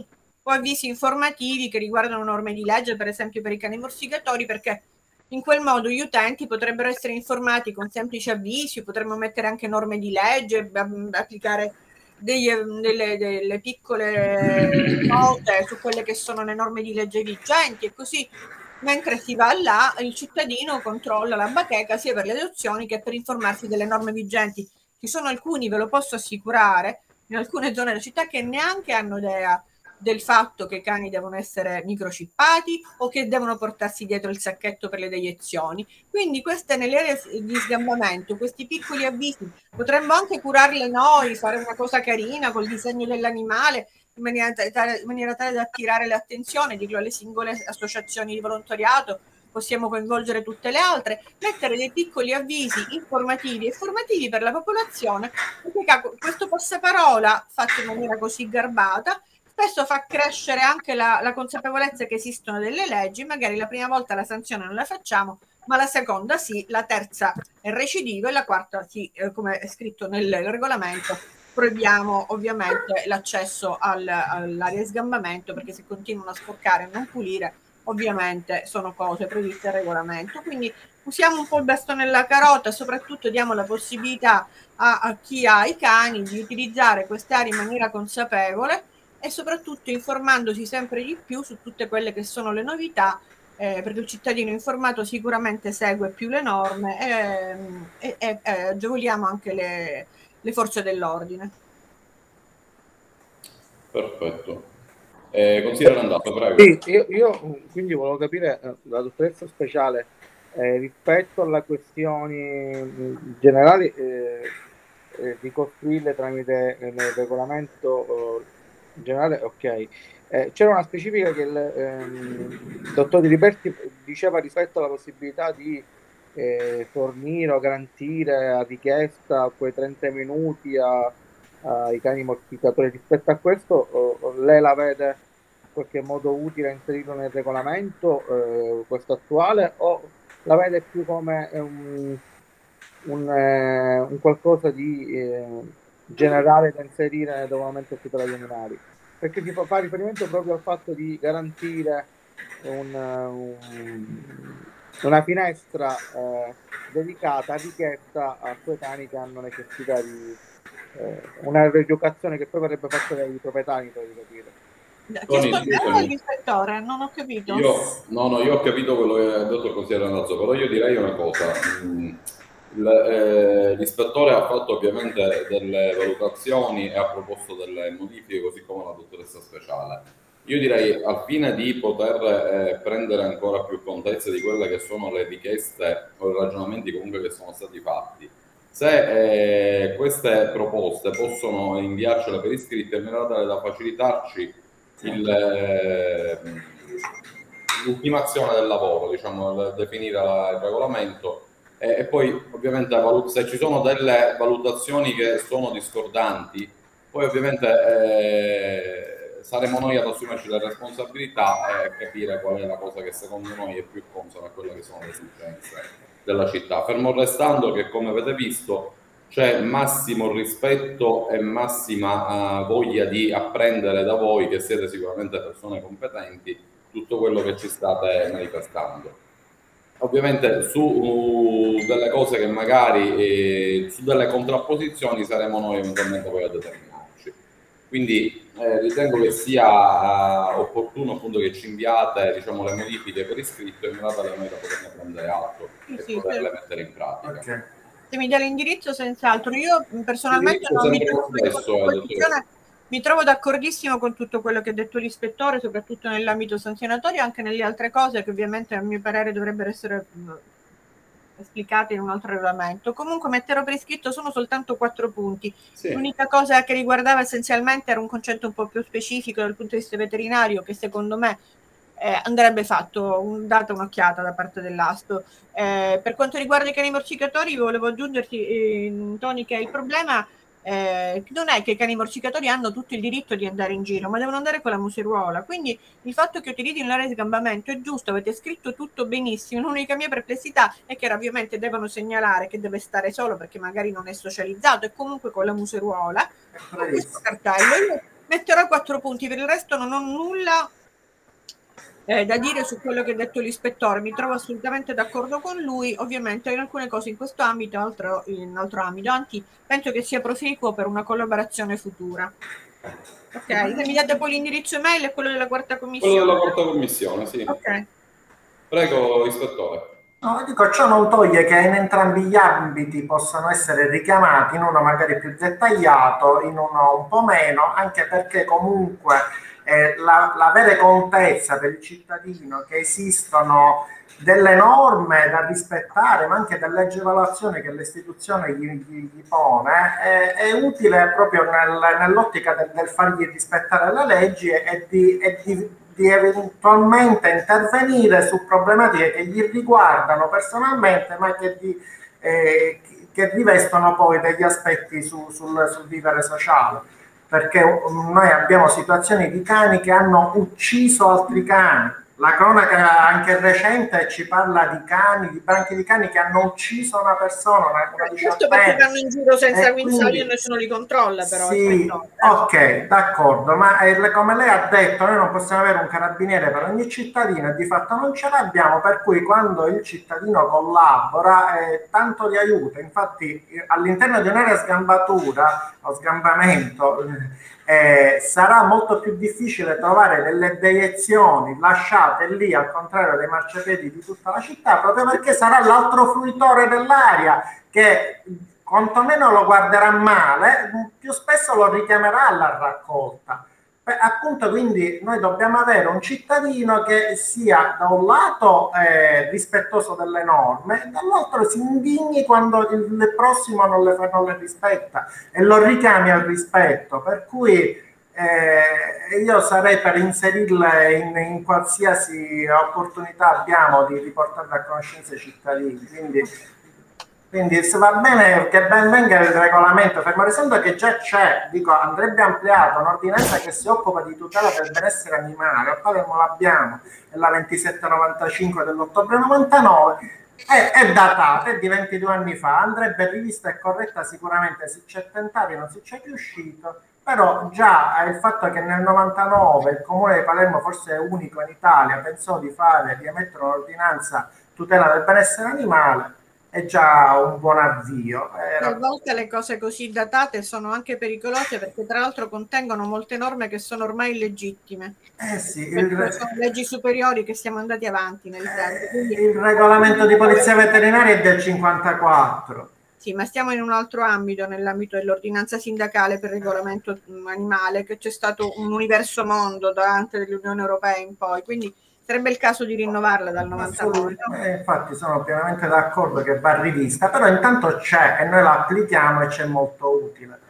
o avvisi informativi che riguardano norme di legge, per esempio per i cani morsicatori, perché in quel modo gli utenti potrebbero essere informati con semplici avvisi, potremmo mettere anche norme di legge, applicare delle piccole note su quelle che sono le norme di legge vigenti, e così mentre si va là il cittadino controlla la bacheca sia per le adozioni che per informarsi delle norme vigenti. Ci sono alcuni, ve lo posso assicurare, in alcune zone della città che neanche hanno idea del fatto che i cani devono essere microchippati o che devono portarsi dietro il sacchetto per le deiezioni. Quindi queste nelle aree di sgambamento, questi piccoli avvisi, potremmo anche curarle noi, fare una cosa carina col disegno dell'animale, in maniera tale da attirare l'attenzione, dirlo alle singole associazioni di volontariato, possiamo coinvolgere tutte le altre, mettere dei piccoli avvisi informativi e formativi per la popolazione, perché questo passaparola fatto in maniera così garbata spesso fa crescere anche la consapevolezza che esistono delle leggi. Magari la prima volta la sanzione non la facciamo, ma la seconda sì, la terza è recidivo e la quarta sì, come è scritto nel regolamento, proibiamo ovviamente l'accesso all'area di sgambamento, perché se continuano a sporcare e non pulire, ovviamente sono cose previste al regolamento. Quindi usiamo un po' il bastone nella carota, soprattutto diamo la possibilità a chi ha i cani di utilizzare queste aree in maniera consapevole, e soprattutto informandosi sempre di più su tutte quelle che sono le novità, perché il cittadino informato sicuramente segue più le norme e agevoliamo anche le forze dell'ordine. Perfetto. Consigliere Andato, prego. Sì, io quindi volevo capire la dottoressa Speciale rispetto alle questioni generali di costruirle tramite nel regolamento generale, ok. C'era una specifica che il dottor Di Liberti diceva rispetto alla possibilità di fornire o garantire a richiesta quei 30 minuti ai cani mortificatori. Rispetto a questo, lei la vede in qualche modo utile inserirlo nel regolamento, questo attuale, o la vede più come un qualcosa di generale da inserire nel regolamento di tutela degli animali? Perché si fa riferimento proprio al fatto di garantire una finestra dedicata a richiesta a quei cani che hanno necessità di una rieducazione che poi verrebbe fatta dai proprietari, per capire. Chiediamo all'ispettore, non ho capito. Io ho capito quello che ha detto il consigliere Andazzo, però io direi una cosa. L'ispettore ha fatto ovviamente delle valutazioni e ha proposto delle modifiche, così come la dottoressa Speciale. Io direi, al fine di poter prendere ancora più contezza di quelle che sono le richieste o i ragionamenti comunque che sono stati fatti, se queste proposte possono inviarcele per iscritto in maniera tale da facilitarci l'ultimazione del lavoro, diciamo, definire il regolamento, e poi ovviamente se ci sono delle valutazioni che sono discordanti, poi ovviamente saremo noi ad assumerci le responsabilità e capire qual è la cosa che secondo noi è più consona a quelle che sono le esigenze della città, fermo restando che, come avete visto, c'è massimo rispetto e massima voglia di apprendere da voi, che siete sicuramente persone competenti, tutto quello che ci state manifestando. Ovviamente su delle cose che magari, su delle contrapposizioni, saremo noi eventualmente poi a determinarci. Quindi ritengo che sia opportuno appunto che ci inviate, diciamo, le modifiche per iscritto, in modo tale da noi da poterne prendere atto e poterle mettere in pratica. Okay. Se mi dà l'indirizzo, senz'altro. Io personalmente non mi trovo d'accordissimo con tutto quello che ha detto l'ispettore, soprattutto nell'ambito sanzionatorio, anche nelle altre cose che ovviamente a mio parere dovrebbero essere esplicate in un altro regolamento. Comunque metterò per iscritto sono soltanto 4 punti. Sì. L'unica cosa che riguardava essenzialmente era un concetto un po' più specifico dal punto di vista veterinario, che secondo me andrebbe fatto, data un'occhiata da parte dell'ASP. Per quanto riguarda i cani morsicatori, volevo aggiungerti, Tony, che il problema non è che i cani morsicatori hanno tutto il diritto di andare in giro, ma devono andare con la museruola. Quindi il fatto che utilizzino l'area di sgambamento è giusto, avete scritto tutto benissimo. L'unica mia perplessità è che ovviamente devono segnalare che deve stare solo perché magari non è socializzato, e comunque con la museruola, con questo cartello. metterò 4 punti, per il resto non ho nulla da dire su quello che ha detto l'ispettore. Mi trovo assolutamente d'accordo con lui, ovviamente in alcune cose in questo ambito, altro in altro ambito, anzi penso che sia proficuo per una collaborazione futura. Ok, se mi date poi l'indirizzo email e quello della quarta commissione. Quello della quarta commissione, sì. Ok. Prego, ispettore. No, dico, ciò non toglie che in entrambi gli ambiti possano essere richiamati, in uno magari più dettagliato, in uno un po' meno, anche perché comunque l'avere contezza per il cittadino che esistono delle norme da rispettare, ma anche delle agevolazioni che l'istituzione gli pone, è utile proprio nell'ottica del fargli rispettare le leggi e di eventualmente intervenire su problematiche che gli riguardano personalmente, ma che rivestono poi degli aspetti sul vivere sociale. Perché noi abbiamo situazioni di cani che hanno ucciso altri cani. La cronaca anche recente ci parla di cani, di branchi di cani che hanno ucciso una persona, una Questo perché vanno in giro senza guinzaglio e nessuno li controlla, però. Sì, ok, d'accordo, ma come lei ha detto, noi non possiamo avere un carabiniere per ogni cittadino e di fatto non ce l'abbiamo, per cui quando il cittadino collabora tanto gli aiuta. Infatti all'interno di un'area sgambatura o sgambamento sarà molto più difficile trovare delle deiezioni lasciate lì al contrario dei marciapiedi di tutta la città, proprio perché sarà l'altro fruitore dell'aria che quantomeno lo guarderà male, più spesso lo richiamerà alla raccolta. Appunto, quindi noi dobbiamo avere un cittadino che sia da un lato rispettoso delle norme e dall'altro si indigni quando il prossimo non le rispetta e lo richiami al rispetto, per cui io sarei per inserirle in qualsiasi opportunità abbiamo di riportarle a conoscenza i cittadini. Quindi se va bene che ben venga il regolamento, fermo restando che già c'è, dico, andrebbe ampliato un'ordinanza che si occupa di tutela del benessere animale, al quale non l'abbiamo, è la 2795 dell'ottobre 99, è datata, è di 22 anni fa, andrebbe rivista e corretta sicuramente, si c'è tentato, non si c'è riuscito, però già il fatto che nel 99 il comune di Palermo, forse è unico in Italia, pensò di emettere un'ordinanza tutela del benessere animale, è già un buon avvio. A volte le cose così datate sono anche pericolose perché tra l'altro contengono molte norme che sono ormai illegittime. Sì, sono leggi superiori che siamo andati avanti nel tempo. Quindi... Il regolamento di polizia veterinaria è del 54. Sì, ma stiamo in un altro ambito, nell'ambito dell'ordinanza sindacale per il regolamento animale, che c'è stato un universo mondo durante dell'Unione Europea in poi, quindi sarebbe il caso di rinnovarla dal 99. Infatti sono pienamente d'accordo che va rivista, però intanto c'è e noi la applichiamo e c'è molto utile.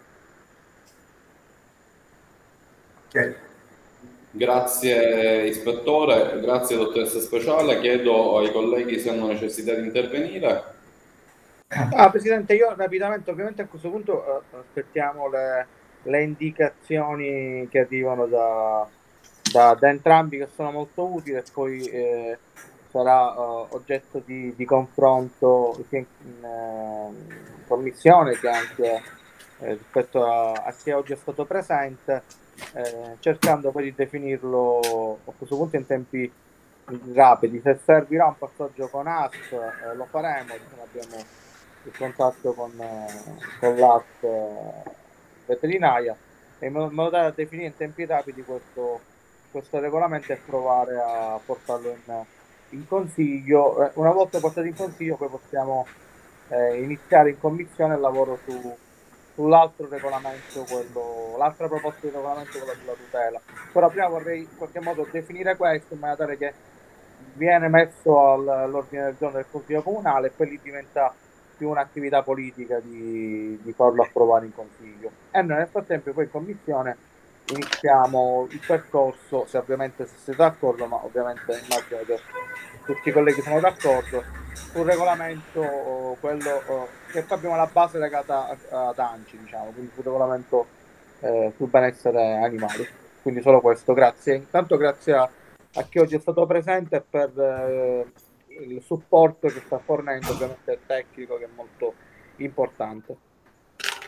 Okay. Grazie ispettore, grazie dottoressa Speciale. Chiedo ai colleghi se hanno necessità di intervenire. Presidente, io rapidamente, ovviamente a questo punto aspettiamo le indicazioni che arrivano da entrambi, che sono molto utili, e poi sarà oggetto di confronto sia in commissione che anche rispetto a chi oggi è stato presente, cercando poi di definirlo a questo punto in tempi rapidi. Se servirà un passaggio con AS lo faremo, abbiamo il contatto con l'AS veterinaria, in modo da definire in tempi rapidi questo regolamento e provare a portarlo in consiglio. Una volta portato in consiglio poi possiamo iniziare in commissione il lavoro sull'altro regolamento, l'altra proposta di regolamento, quella sulla tutela. Però prima vorrei in qualche modo definire questo in maniera tale che viene messo all'ordine del giorno del Consiglio Comunale e poi lì diventa più un'attività politica di farlo approvare in Consiglio. E noi nel frattempo poi in commissione iniziamo il percorso, se ovviamente siete d'accordo, ma ovviamente immagino che tutti i colleghi sono d'accordo, sul regolamento quello che poi abbiamo la base legata ad ANCI, diciamo, quindi sul regolamento sul benessere animali. Quindi solo questo, grazie. Intanto grazie a chi oggi è stato presente per il supporto che sta fornendo, ovviamente il tecnico, che è molto importante.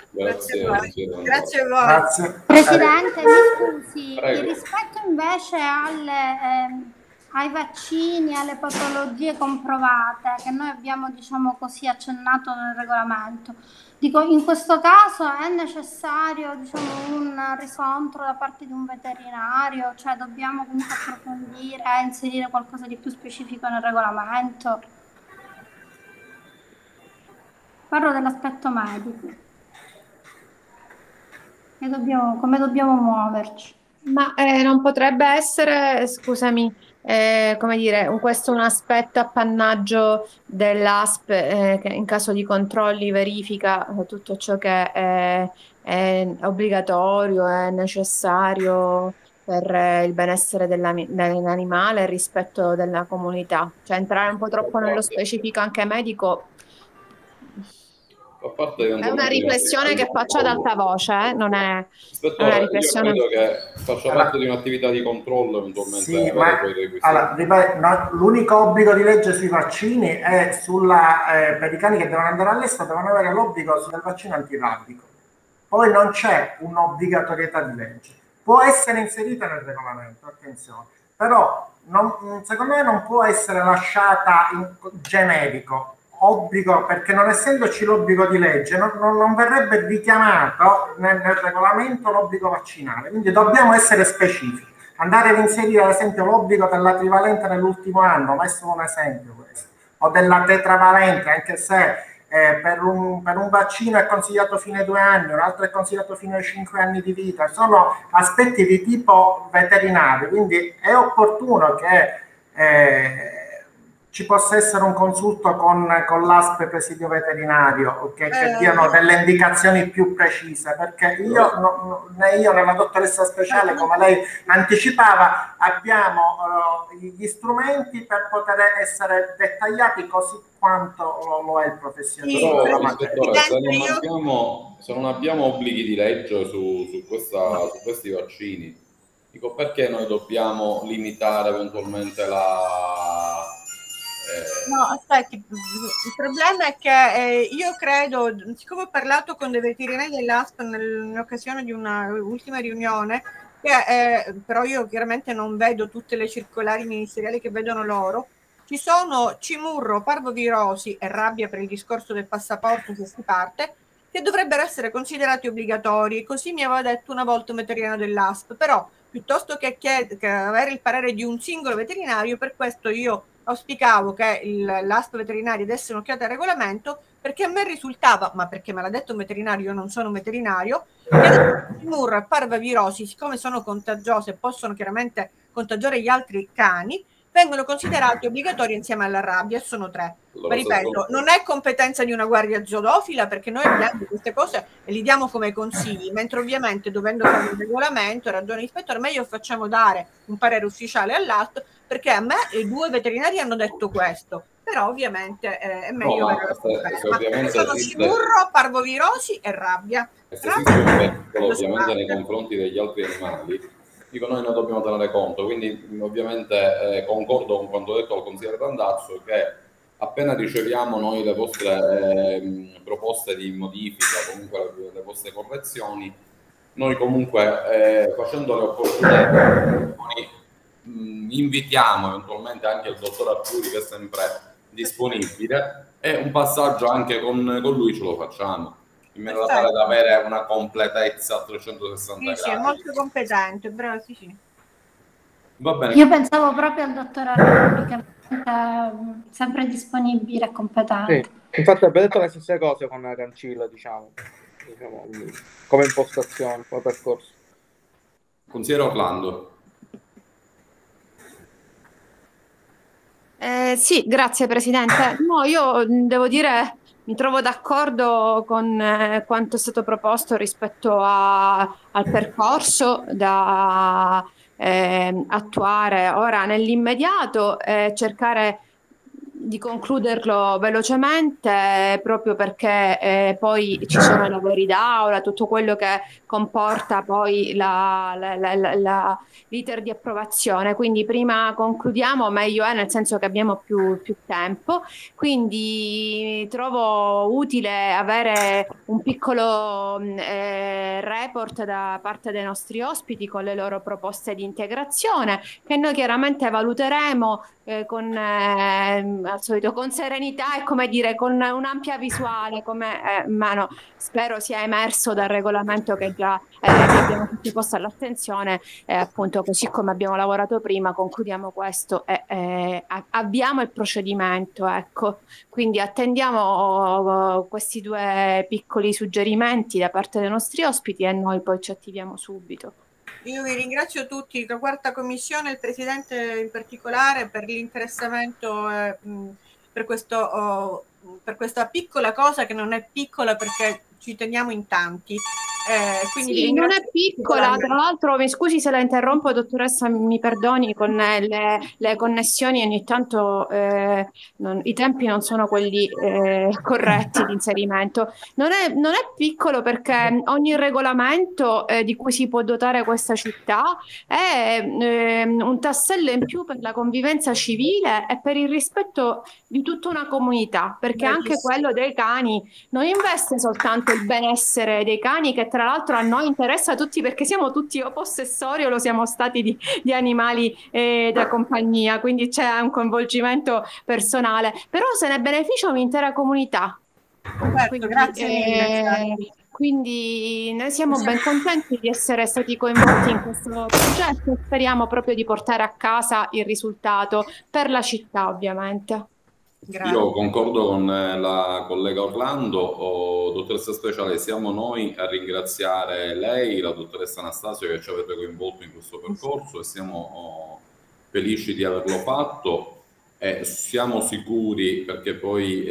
Grazie a voi. Grazie a voi. Grazie. Presidente, mi scusi, Prego. rispetto invece ai vaccini, alle patologie comprovate che noi abbiamo, diciamo così, accennato nel regolamento, dico, in questo caso è necessario, diciamo, un riscontro da parte di un veterinario, cioè dobbiamo comunque approfondire, inserire qualcosa di più specifico nel regolamento? Parlo dell'aspetto medico. Come dobbiamo muoverci? Ma non potrebbe essere, scusami, come dire, questo è un aspetto appannaggio dell'ASP che in caso di controlli verifica tutto ciò che è obbligatorio, è necessario per il benessere dell'animale e il rispetto della comunità. Cioè entrare un po' troppo nello specifico anche medico. È una riflessione che faccio ad alta voce, non è una riflessione. Io credo che faccia parte di un'attività di controllo eventualmente. Sì, ma allora, l'unico obbligo di legge sui vaccini è per i cani che devono andare all'estero, devono avere l'obbligo del vaccino antirabico. Poi non c'è un'obbligatorietà di legge. Può essere inserita nel regolamento, attenzione, però secondo me non può essere lasciata in generico. Obbligo, perché non essendoci l'obbligo di legge non verrebbe richiamato nel regolamento l'obbligo vaccinale, quindi dobbiamo essere specifici, andare ad inserire ad esempio l'obbligo della trivalente nell'ultimo anno, ma è solo un esempio questo, o della tetravalente, anche se per un vaccino è consigliato fino ai 2 anni, un altro è consigliato fino ai 5 anni di vita, sono aspetti di tipo veterinario, quindi è opportuno che ci possa essere un consulto con l'ASP presidio veterinario che diano delle indicazioni più precise, perché né io né la dottoressa Speciale, come lei anticipava, abbiamo gli strumenti per poter essere dettagliati così quanto lo è il professionista. Però, se non abbiamo obblighi di legge su questi vaccini, dico, perché noi dobbiamo limitare eventualmente No, aspetti, il problema è che io credo, siccome ho parlato con dei veterinari dell'ASP in occasione di una ultima riunione, però io chiaramente non vedo tutte le circolari ministeriali che vedono loro, ci sono cimurro, parvovirosi e rabbia per il discorso del passaporto se si parte, che dovrebbero essere considerati obbligatori, così mi aveva detto una volta un veterinario dell'ASP, però piuttosto che avere il parere di un singolo veterinario, per questo io auspicavo che l'ASP veterinaria desse un'occhiata al regolamento, perché a me risultava, ma perché me l'ha detto un veterinario, io non sono un veterinario, che timur e parvovirosi, siccome sono contagiose e possono chiaramente contagiare gli altri cani, vengono considerati obbligatori insieme alla rabbia, e sono 3. Ma ripeto, non è competenza di una guardia zoofila, perché noi abbiamo queste cose e li diamo come consigli, mentre ovviamente dovendo fare un regolamento, ragione ispettore, meglio facciamo dare un parere ufficiale all'ASP, perché a me 2 veterinari hanno detto questo, però ovviamente è meglio avere la conferma. Sono cimurro, parvovirosi e rabbia. Se esiste un pericolo ovviamente nei confronti degli altri animali, dico, noi ne dobbiamo tenere conto, quindi ovviamente concordo con quanto detto al consigliere Randazzo, che appena riceviamo noi le vostre proposte di modifica, comunque le vostre correzioni, noi comunque facendo le opportune invitiamo eventualmente anche il dottor Arturi, che è sempre disponibile, e un passaggio anche con lui ce lo facciamo, in modo tale da avere una completezza a 360 gradi. Sì, è molto competente, bravo, sì. Va bene. Io pensavo proprio al dottor Arturi, che è sempre disponibile e competente. Sì, infatti abbiamo detto le stesse cose con la Cancilla, diciamo come impostazione, come percorso. Consigliere Orlando. Sì, grazie Presidente. No, io devo dire, mi trovo d'accordo con quanto è stato proposto rispetto al percorso da attuare ora nell'immediato, cercare di concluderlo velocemente, proprio perché poi ci sono i lavori d'aula, tutto quello che comporta poi l'iter di approvazione. Quindi prima concludiamo, meglio è, nel senso che abbiamo più tempo. Quindi trovo utile avere un piccolo report da parte dei nostri ospiti con le loro proposte di integrazione, che noi chiaramente valuteremo al solito con serenità e, come dire, con un'ampia visuale, come spero sia emerso dal regolamento che già che abbiamo sottoposto all'attenzione. Appunto, così come abbiamo lavorato prima, concludiamo questo e avviamo il procedimento, ecco. Quindi attendiamo questi due piccoli suggerimenti da parte dei nostri ospiti e noi poi ci attiviamo subito. Io vi ringrazio tutti, la quarta commissione, il Presidente in particolare, per l'interessamento per questa piccola cosa, che non è piccola perché ci teniamo in tanti. Quindi sì, non è piccola, tra l'altro, mi scusi se la interrompo, dottoressa, mi perdoni, con le connessioni ogni tanto i tempi non sono quelli corretti di inserimento. Non è piccolo perché ogni regolamento di cui si può dotare questa città è un tassello in più per la convivenza civile e per il rispetto di tutta una comunità, perché anche quello dei cani non investe soltanto il benessere dei cani, che tra l'altro a noi interessa tutti, perché siamo tutti o possessori o lo siamo stati di animali da compagnia, quindi c'è un coinvolgimento personale, però se ne beneficia un'intera comunità. Quindi, grazie mille. Quindi noi siamo ben contenti di essere stati coinvolti in questo progetto e speriamo proprio di portare a casa il risultato per la città, ovviamente. Grazie. Io concordo con la collega Orlando. Dottoressa Speciale, siamo noi a ringraziare lei, la dottoressa Anastasio, che ci avete coinvolto in questo percorso, e siamo felici di averlo fatto. Siamo sicuri, perché poi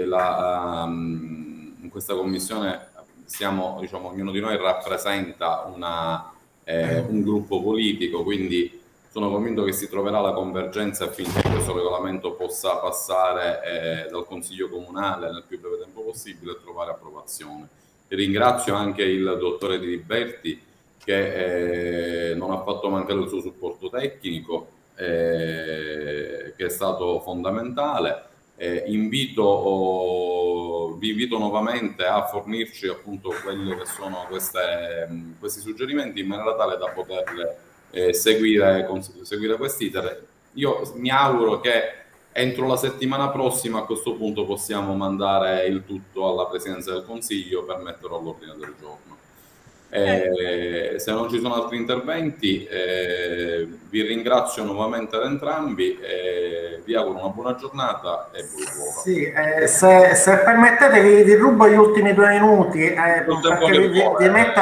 in questa commissione siamo, diciamo, ognuno di noi rappresenta un gruppo politico, quindi sono convinto che si troverà la convergenza affinché questo regolamento possa passare dal Consiglio Comunale nel più breve tempo possibile e trovare approvazione. E ringrazio anche il dottore Di Liberti, che non ha fatto mancare il suo supporto tecnico, che è stato fondamentale. Vi invito nuovamente a fornirci appunto quelli che sono questi suggerimenti, in maniera tale da poterle seguire quest'iter. Io mi auguro che entro la settimana prossima a questo punto possiamo mandare il tutto alla Presidenza del Consiglio per metterlo all'ordine del giorno. Se non ci sono altri interventi, vi ringrazio nuovamente ad entrambi, vi auguro una buona giornata e buon lavoro. Sì, se permettete vi rubo gli ultimi 2 minuti, perché vi metto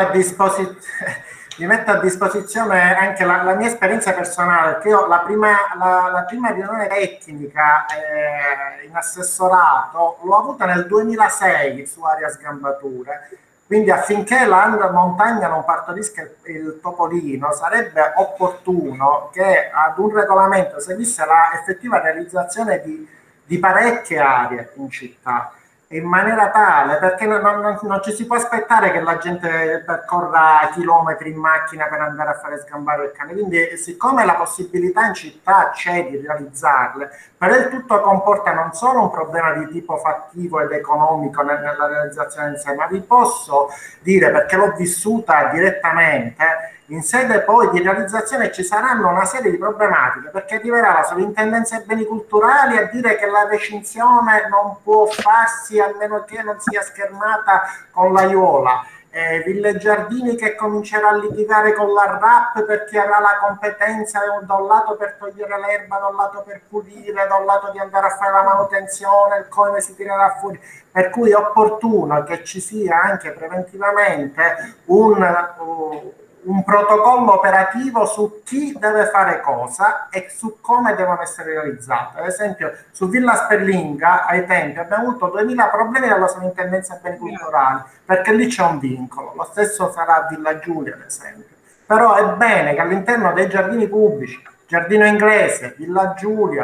a disposizione anche la mia esperienza personale, perché io la prima riunione tecnica in assessorato l'ho avuta nel 2006 su Area Sgambature, quindi affinché la montagna non partorisca il topolino sarebbe opportuno che ad un regolamento seguisse la effettiva realizzazione di parecchie aree in città, in maniera tale, perché non ci si può aspettare che la gente percorra chilometri in macchina per andare a fare sgambare il cane. Quindi, siccome la possibilità in città c'è di realizzarle, però il tutto comporta non solo un problema di tipo fattivo ed economico nella realizzazione in sé, ma vi posso dire, perché l'ho vissuta direttamente, in sede poi di realizzazione ci saranno una serie di problematiche, perché arriverà la Sovrintendenza ai Beni Culturali a dire che la recinzione non può farsi a meno che non sia schermata con l'aiuola, Ville Giardini che comincerà a litigare con la RAP perché avrà la competenza da un lato per togliere l'erba, da un lato per pulire, da un lato di andare a fare la manutenzione, il come si tirerà fuori, per cui è opportuno che ci sia anche preventivamente un protocollo operativo su chi deve fare cosa e su come devono essere realizzate. Ad esempio, su Villa Sperlinga ai tempi abbiamo avuto 2000 problemi dalla Sovrintendenza ai Beni Culturali, perché lì c'è un vincolo. Lo stesso sarà a Villa Giulia, ad esempio. Però è bene che all'interno dei giardini pubblici, Giardino Inglese, Villa Giulia,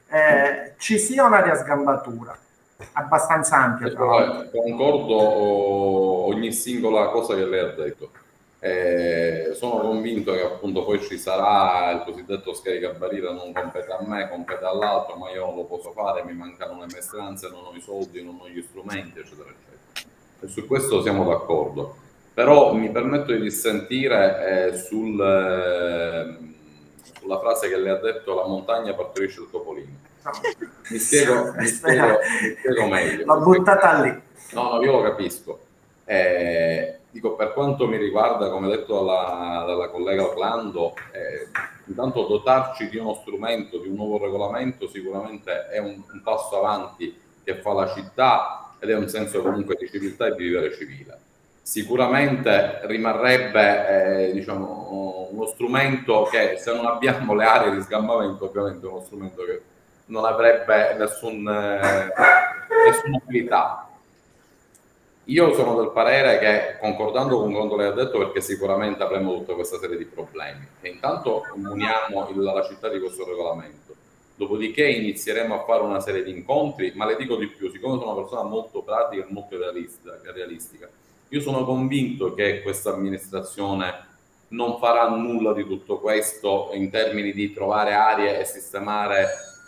ci sia una riasgambatura abbastanza ampia. Concordo ogni singola cosa che lei ha detto. Sono convinto che appunto poi ci sarà il cosiddetto scaricabarile, non compete a me, compete all'altro, ma io non lo posso fare, mi mancano le maestranze, non ho i soldi, non ho gli strumenti, eccetera, eccetera. E su questo siamo d'accordo. Però mi permetto di dissentire sulla frase che lei ha detto: la montagna partorisce il topolino. No. Mi spiego meglio. L'ho buttata lì. No, io lo capisco. Dico, per quanto mi riguarda, come detto dalla collega Orlando, intanto dotarci di uno strumento, di un nuovo regolamento, sicuramente è un passo avanti che fa la città, ed è un senso comunque di civiltà e di vivere civile. Sicuramente rimarrebbe diciamo, uno strumento che, se non abbiamo le aree di sgambamento, ovviamente è uno strumento che non avrebbe nessuna utilità. Io sono del parere che, concordando con quanto lei ha detto, perché sicuramente avremo tutta questa serie di problemi, che intanto comuniamo la città di questo regolamento, dopodiché inizieremo a fare una serie di incontri, ma le dico di più, siccome sono una persona molto pratica e molto realistica, io sono convinto che questa amministrazione non farà nulla di tutto questo in termini di trovare aree e sistemarle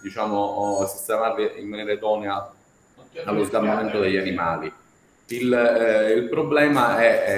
in maniera idonea allo sgambamento degli animali. Il problema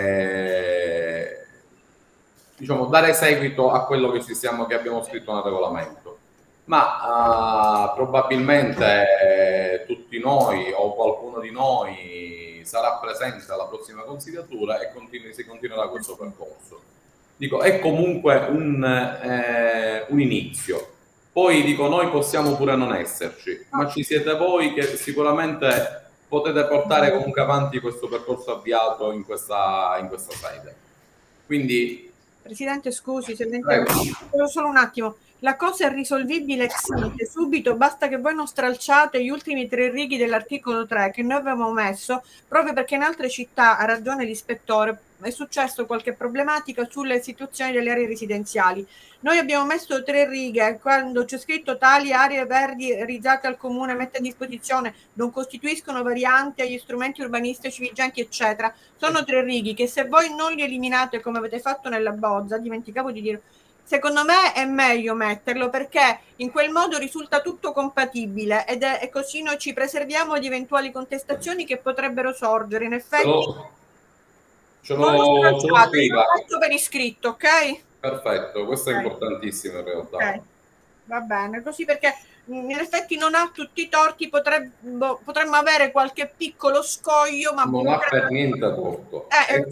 è diciamo, dare seguito a quello che abbiamo scritto nel regolamento, ma probabilmente tutti noi o qualcuno di noi sarà presente alla prossima consigliatura e si continuerà questo percorso. Dico, è comunque un inizio. Poi dico, noi possiamo pure non esserci, ma ci siete voi che sicuramente potete portare comunque avanti questo percorso avviato in questa sede. Quindi, Presidente, scusi se solo un attimo. La cosa è risolvibile ex ante, subito, basta che voi non stralciate gli ultimi 3 righe dell'articolo 3 che noi avevamo messo, proprio perché in altre città, ha ragione l'ispettore, è successo qualche problematica sulle istituzioni delle aree residenziali. Noi abbiamo messo 3 righe, quando c'è scritto tali aree verdi realizzate al comune mette a disposizione, non costituiscono varianti agli strumenti urbanistici vigenti, eccetera. Sono 3 righe che, se voi non li eliminate come avete fatto nella bozza, dimenticavo di dire, secondo me è meglio metterlo, perché in quel modo risulta tutto compatibile e così noi ci preserviamo di eventuali contestazioni che potrebbero sorgere. In effetti ce l'ho scritta per iscritto, ok? Perfetto, questo è importantissimo in realtà. Okay. Va bene, così, perché in effetti non ha tutti i torti, potremmo avere qualche piccolo scoglio, ma non ha per niente torto.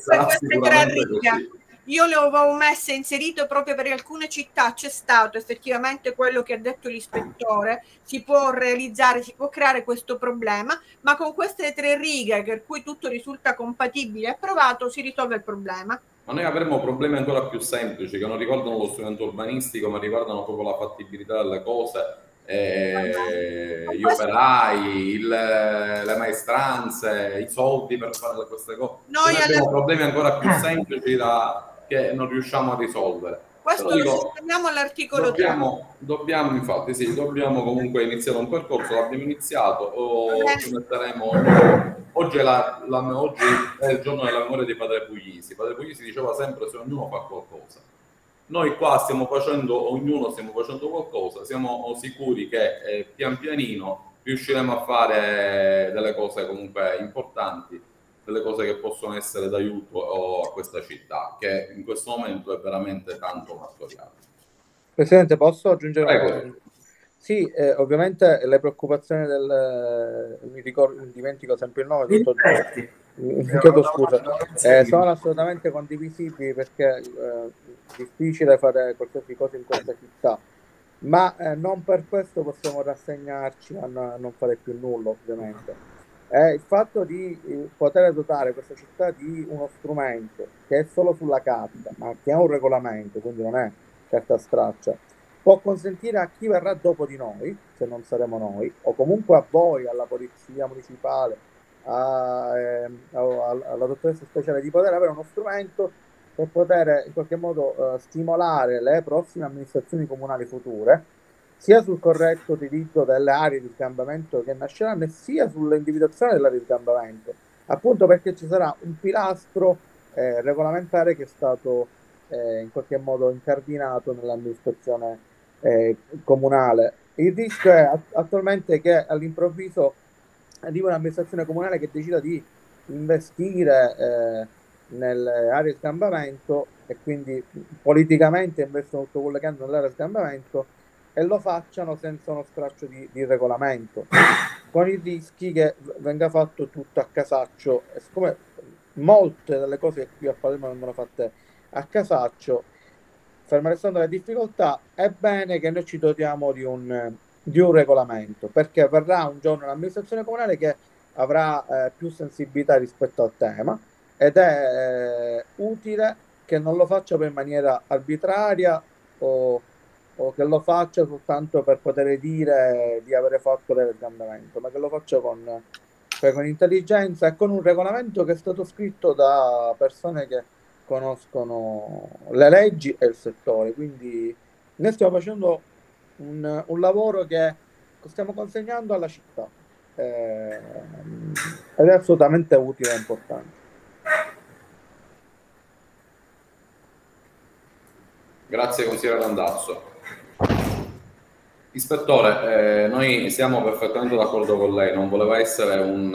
Io le avevo messe inserito proprio per alcune città, c'è stato effettivamente quello che ha detto l'ispettore, si può realizzare, si può creare questo problema, ma con queste 3 righe per cui tutto risulta compatibile e approvato si risolve il problema. Ma noi avremo problemi ancora più semplici, che non riguardano lo strumento urbanistico, ma riguardano proprio la fattibilità delle cose, gli operai, le maestranze, i soldi per fare queste cose. Noi abbiamo problemi ancora più semplici che non riusciamo a risolvere. Questo lo sistemiamo all'articolo 3. Dobbiamo infatti, sì, dobbiamo comunque iniziare un percorso, l'abbiamo iniziato, ci metteremo oggi è il giorno della memoria di Padre Puglisi. Padre Puglisi diceva sempre: se ognuno fa qualcosa. Noi qua ognuno stiamo facendo qualcosa, siamo sicuri che pian pianino riusciremo a fare delle cose comunque importanti, delle cose che possono essere d'aiuto a questa città, che in questo momento è veramente tanto martoriata. Presidente, posso aggiungere? Sì, ovviamente le preoccupazioni mi dimentico sempre il nome, mi chiedo scusa, sono assolutamente condivisibili, perché è difficile fare qualsiasi cosa in questa città, ma non per questo possiamo rassegnarci a non fare più nulla, ovviamente. Il fatto di poter dotare questa città di uno strumento che è solo sulla carta, ma che ha un regolamento, quindi non è carta straccia, può consentire a chi verrà dopo di noi, se non saremo noi, o comunque a voi, alla polizia municipale, alla dottoressa speciale, di poter avere uno strumento per poter in qualche modo stimolare le prossime amministrazioni comunali future sia sul corretto utilizzo delle aree di scambamento che nasceranno, sia sull'individuazione dell'area di scambamento, appunto perché ci sarà un pilastro regolamentare che è stato in qualche modo incardinato nell'amministrazione comunale. Il rischio è attualmente che all'improvviso arriva un'amministrazione comunale che decida di investire nelle aree di scambamento e quindi politicamente investono tutto quello che hanno nell'area di scambamento e lo facciano senza uno straccio di regolamento, con i rischi che venga fatto tutto a casaccio. E siccome molte delle cose che qui a Palermo vengono fatte a casaccio, ferma restando le difficoltà, è bene che noi ci dotiamo di un regolamento, perché verrà un giorno l'amministrazione comunale che avrà più sensibilità rispetto al tema, ed è utile che non lo faccia per maniera arbitraria o che lo faccia soltanto per poter dire di avere fatto l'elettricamento, ma che lo faccia con intelligenza e con un regolamento che è stato scritto da persone che conoscono le leggi e il settore. Quindi noi stiamo facendo un lavoro che stiamo consegnando alla città ed è assolutamente utile e importante. Grazie consigliere Randazzo. Ispettore, noi siamo perfettamente d'accordo con lei, non voleva essere un...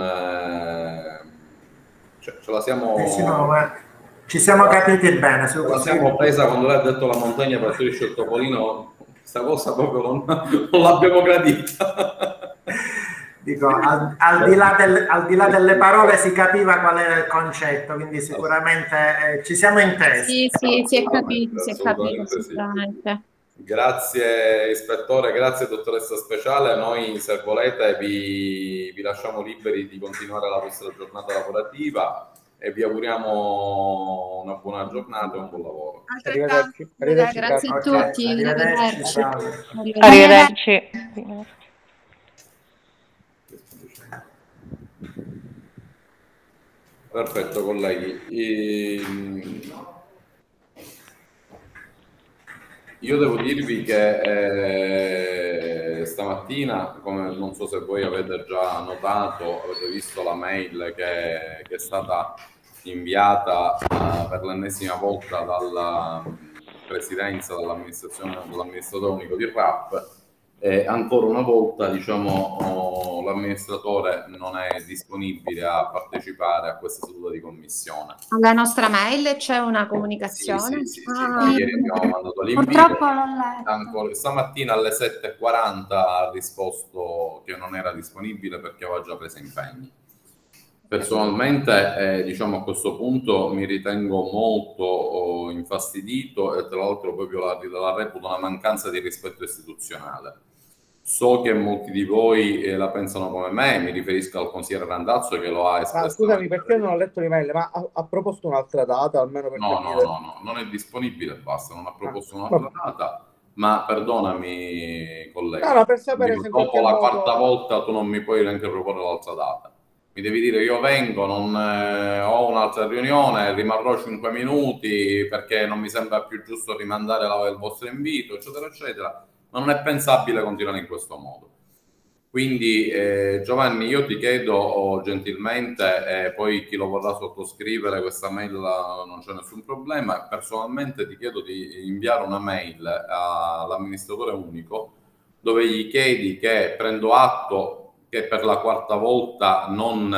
ce la siamo... Ci siamo capiti bene. Ce la siamo presa quando lei ha detto la montagna partorisce il topolino, questa cosa proprio non l'abbiamo gradita. Dico, al di là delle parole si capiva qual era il concetto, quindi sicuramente ci siamo intesi. Sì, si è capito sicuramente. Sì. Grazie ispettore, grazie dottoressa Speciale. Noi se volete vi lasciamo liberi di continuare la vostra giornata lavorativa e vi auguriamo una buona giornata e un buon lavoro. Arrivederci. Grazie a tutti. Arrivederci. Arrivederci. Perfetto colleghi, io devo dirvi che stamattina, come non so se voi avete già notato, avete visto la mail che è stata inviata per l'ennesima volta dalla presidenza dall'amministratore unico di RAP. Ancora una volta, diciamo, l'amministratore non è disponibile a partecipare a questa seduta di commissione. Alla nostra mail c'è una comunicazione? Sì. Ieri abbiamo mandato l'invito. Purtroppo non letto. Ancora stamattina alle 7:40 ha risposto che non era disponibile perché aveva già preso impegni. Personalmente, diciamo, a questo punto mi ritengo molto infastidito e tra l'altro proprio la reputo una mancanza di rispetto istituzionale. So che molti di voi la pensano come me, mi riferisco al consigliere Randazzo che lo ha espresso. Scusami, perché non ho letto l'email, ma ha proposto un'altra data almeno per capire? No, non è disponibile, basta, non ha proposto un'altra data. Ma perdonami collega, no, per sapere se dopo la quarta volta tu non mi puoi neanche proporre l'altra data. Mi devi dire io vengo, ho un'altra riunione, rimarrò 5 minuti perché non mi sembra più giusto rimandare il vostro invito, eccetera, eccetera. Ma non è pensabile continuare in questo modo. Quindi Giovanni, io ti chiedo gentilmente, poi chi lo vorrà sottoscrivere questa mail non c'è nessun problema, personalmente ti chiedo di inviare una mail all'amministratore unico dove gli chiedi che prendo atto che per la quarta volta non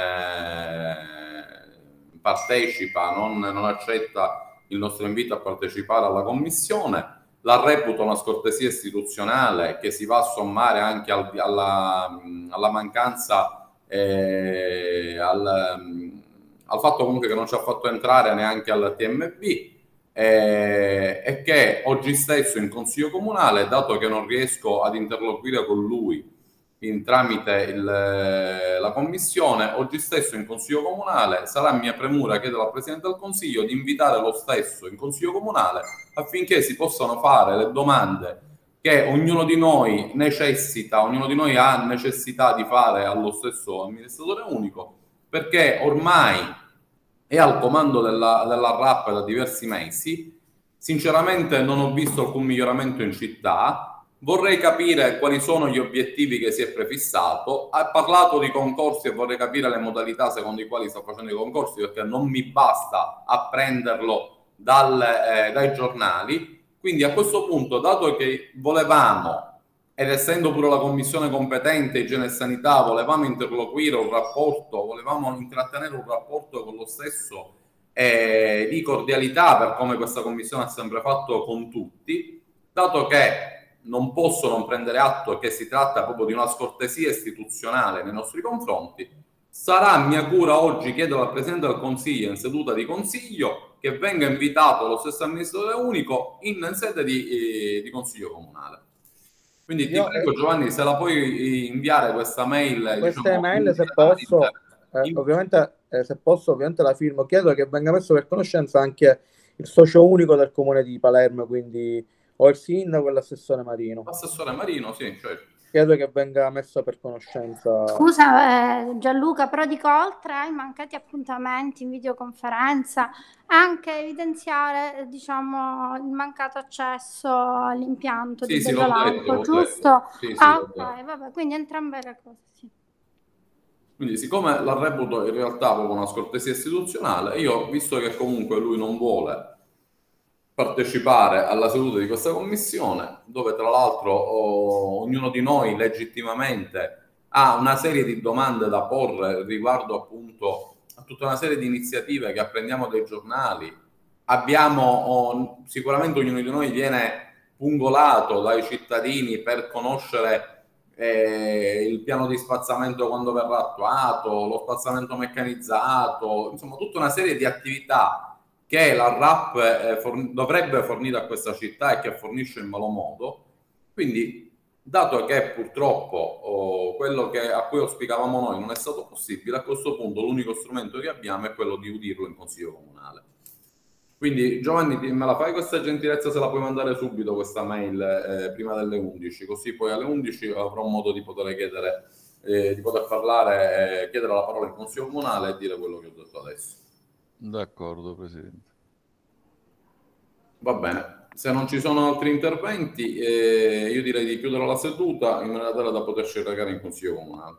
partecipa, non accetta il nostro invito a partecipare alla commissione. La reputo una scortesia istituzionale che si va a sommare anche alla mancanza, al fatto comunque che non ci ha fatto entrare neanche al TMB e che oggi stesso in Consiglio Comunale, dato che non riesco ad interloquire con lui tramite la commissione, oggi stesso in Consiglio Comunale sarà mia premura chiedere al Presidente del Consiglio di invitare lo stesso in Consiglio Comunale affinché si possano fare le domande che ognuno di noi ha necessità di fare allo stesso amministratore unico, perché ormai è al comando della RAP da diversi mesi. Sinceramente non ho visto alcun miglioramento in città. Vorrei capire quali sono gli obiettivi che si è prefissato. Ha parlato di concorsi e vorrei capire le modalità secondo i quali sta facendo i concorsi, perché non mi basta apprenderlo dai giornali. Quindi a questo punto, dato che volevamo, ed essendo pure la commissione competente igiene e sanità, volevamo interloquire un rapporto, volevamo intrattenere un rapporto con lo stesso di cordialità, per come questa commissione ha sempre fatto con tutti, dato che non posso non prendere atto che si tratta proprio di una scortesia istituzionale nei nostri confronti, sarà mia cura oggi chiedere al Presidente del Consiglio in seduta di Consiglio che venga invitato lo stesso amministratore unico in sede di Consiglio Comunale. Quindi ti prego Giovanni, se la puoi inviare questa mail. Questa email, se posso, ovviamente la firmo. Chiedo che venga messo per conoscenza anche il socio unico del comune di Palermo, quindi o il sindaco o l'assessore Marino. L'assessore Marino, sì, certo. Chiedo che venga messo per conoscenza. Scusa Gianluca, però dico, oltre ai mancati appuntamenti in videoconferenza, anche evidenziare, diciamo, il mancato accesso all'impianto di Bellolampo, giusto? Sì, ok, vabbè, quindi entrambe le cose, sì. Quindi siccome la reputo in realtà proprio una scortesia istituzionale, io, visto che comunque lui non vuole partecipare alla seduta di questa commissione, dove tra l'altro ognuno di noi legittimamente ha una serie di domande da porre riguardo appunto a tutta una serie di iniziative che apprendiamo dai giornali. Abbiamo sicuramente ognuno di noi viene pungolato dai cittadini per conoscere il piano di spazzamento quando verrà attuato, lo spazzamento meccanizzato, insomma tutta una serie di attività che la RAP dovrebbe fornire a questa città e che fornisce in malo modo. Quindi, dato che purtroppo quello a cui auspicavamo noi non è stato possibile, a questo punto l'unico strumento che abbiamo è quello di udirlo in Consiglio Comunale. Quindi Giovanni, me la fai questa gentilezza, se la puoi mandare subito questa mail prima delle 11, così poi alle 11 avrò modo di poter chiedere, di poter parlare, chiedere la parola in Consiglio Comunale e dire quello che ho detto adesso. D'accordo, Presidente. Va bene, se non ci sono altri interventi io direi di chiudere la seduta in maniera tale da poterci recare in Consiglio Comunale.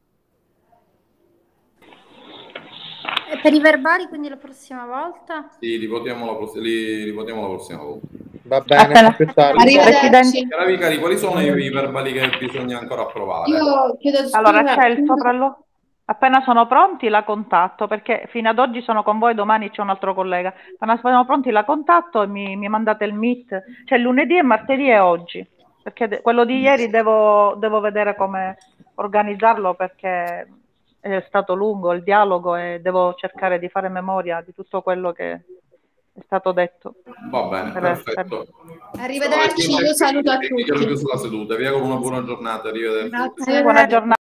E per i verbali, quindi la prossima volta? Sì, li votiamo la prossima volta. Va bene, Arrivederci. Cara Vicari, quali sono i verbali che bisogna ancora approvare? Io chiedo scusa. Allora, c'è il sopralluogo. Appena sono pronti la contatto, perché fino ad oggi sono con voi, domani c'è un altro collega. Appena sono pronti la contatto e mi mandate il meet. Cioè lunedì e martedì e oggi, perché quello di ieri devo vedere come organizzarlo, perché è stato lungo il dialogo e devo cercare di fare memoria di tutto quello che è stato detto. Va bene, perfetto. Arrivederci, io saluto a tutti. La seduta, vi auguro una buona giornata, arrivederci. Grazie. Buona giornata.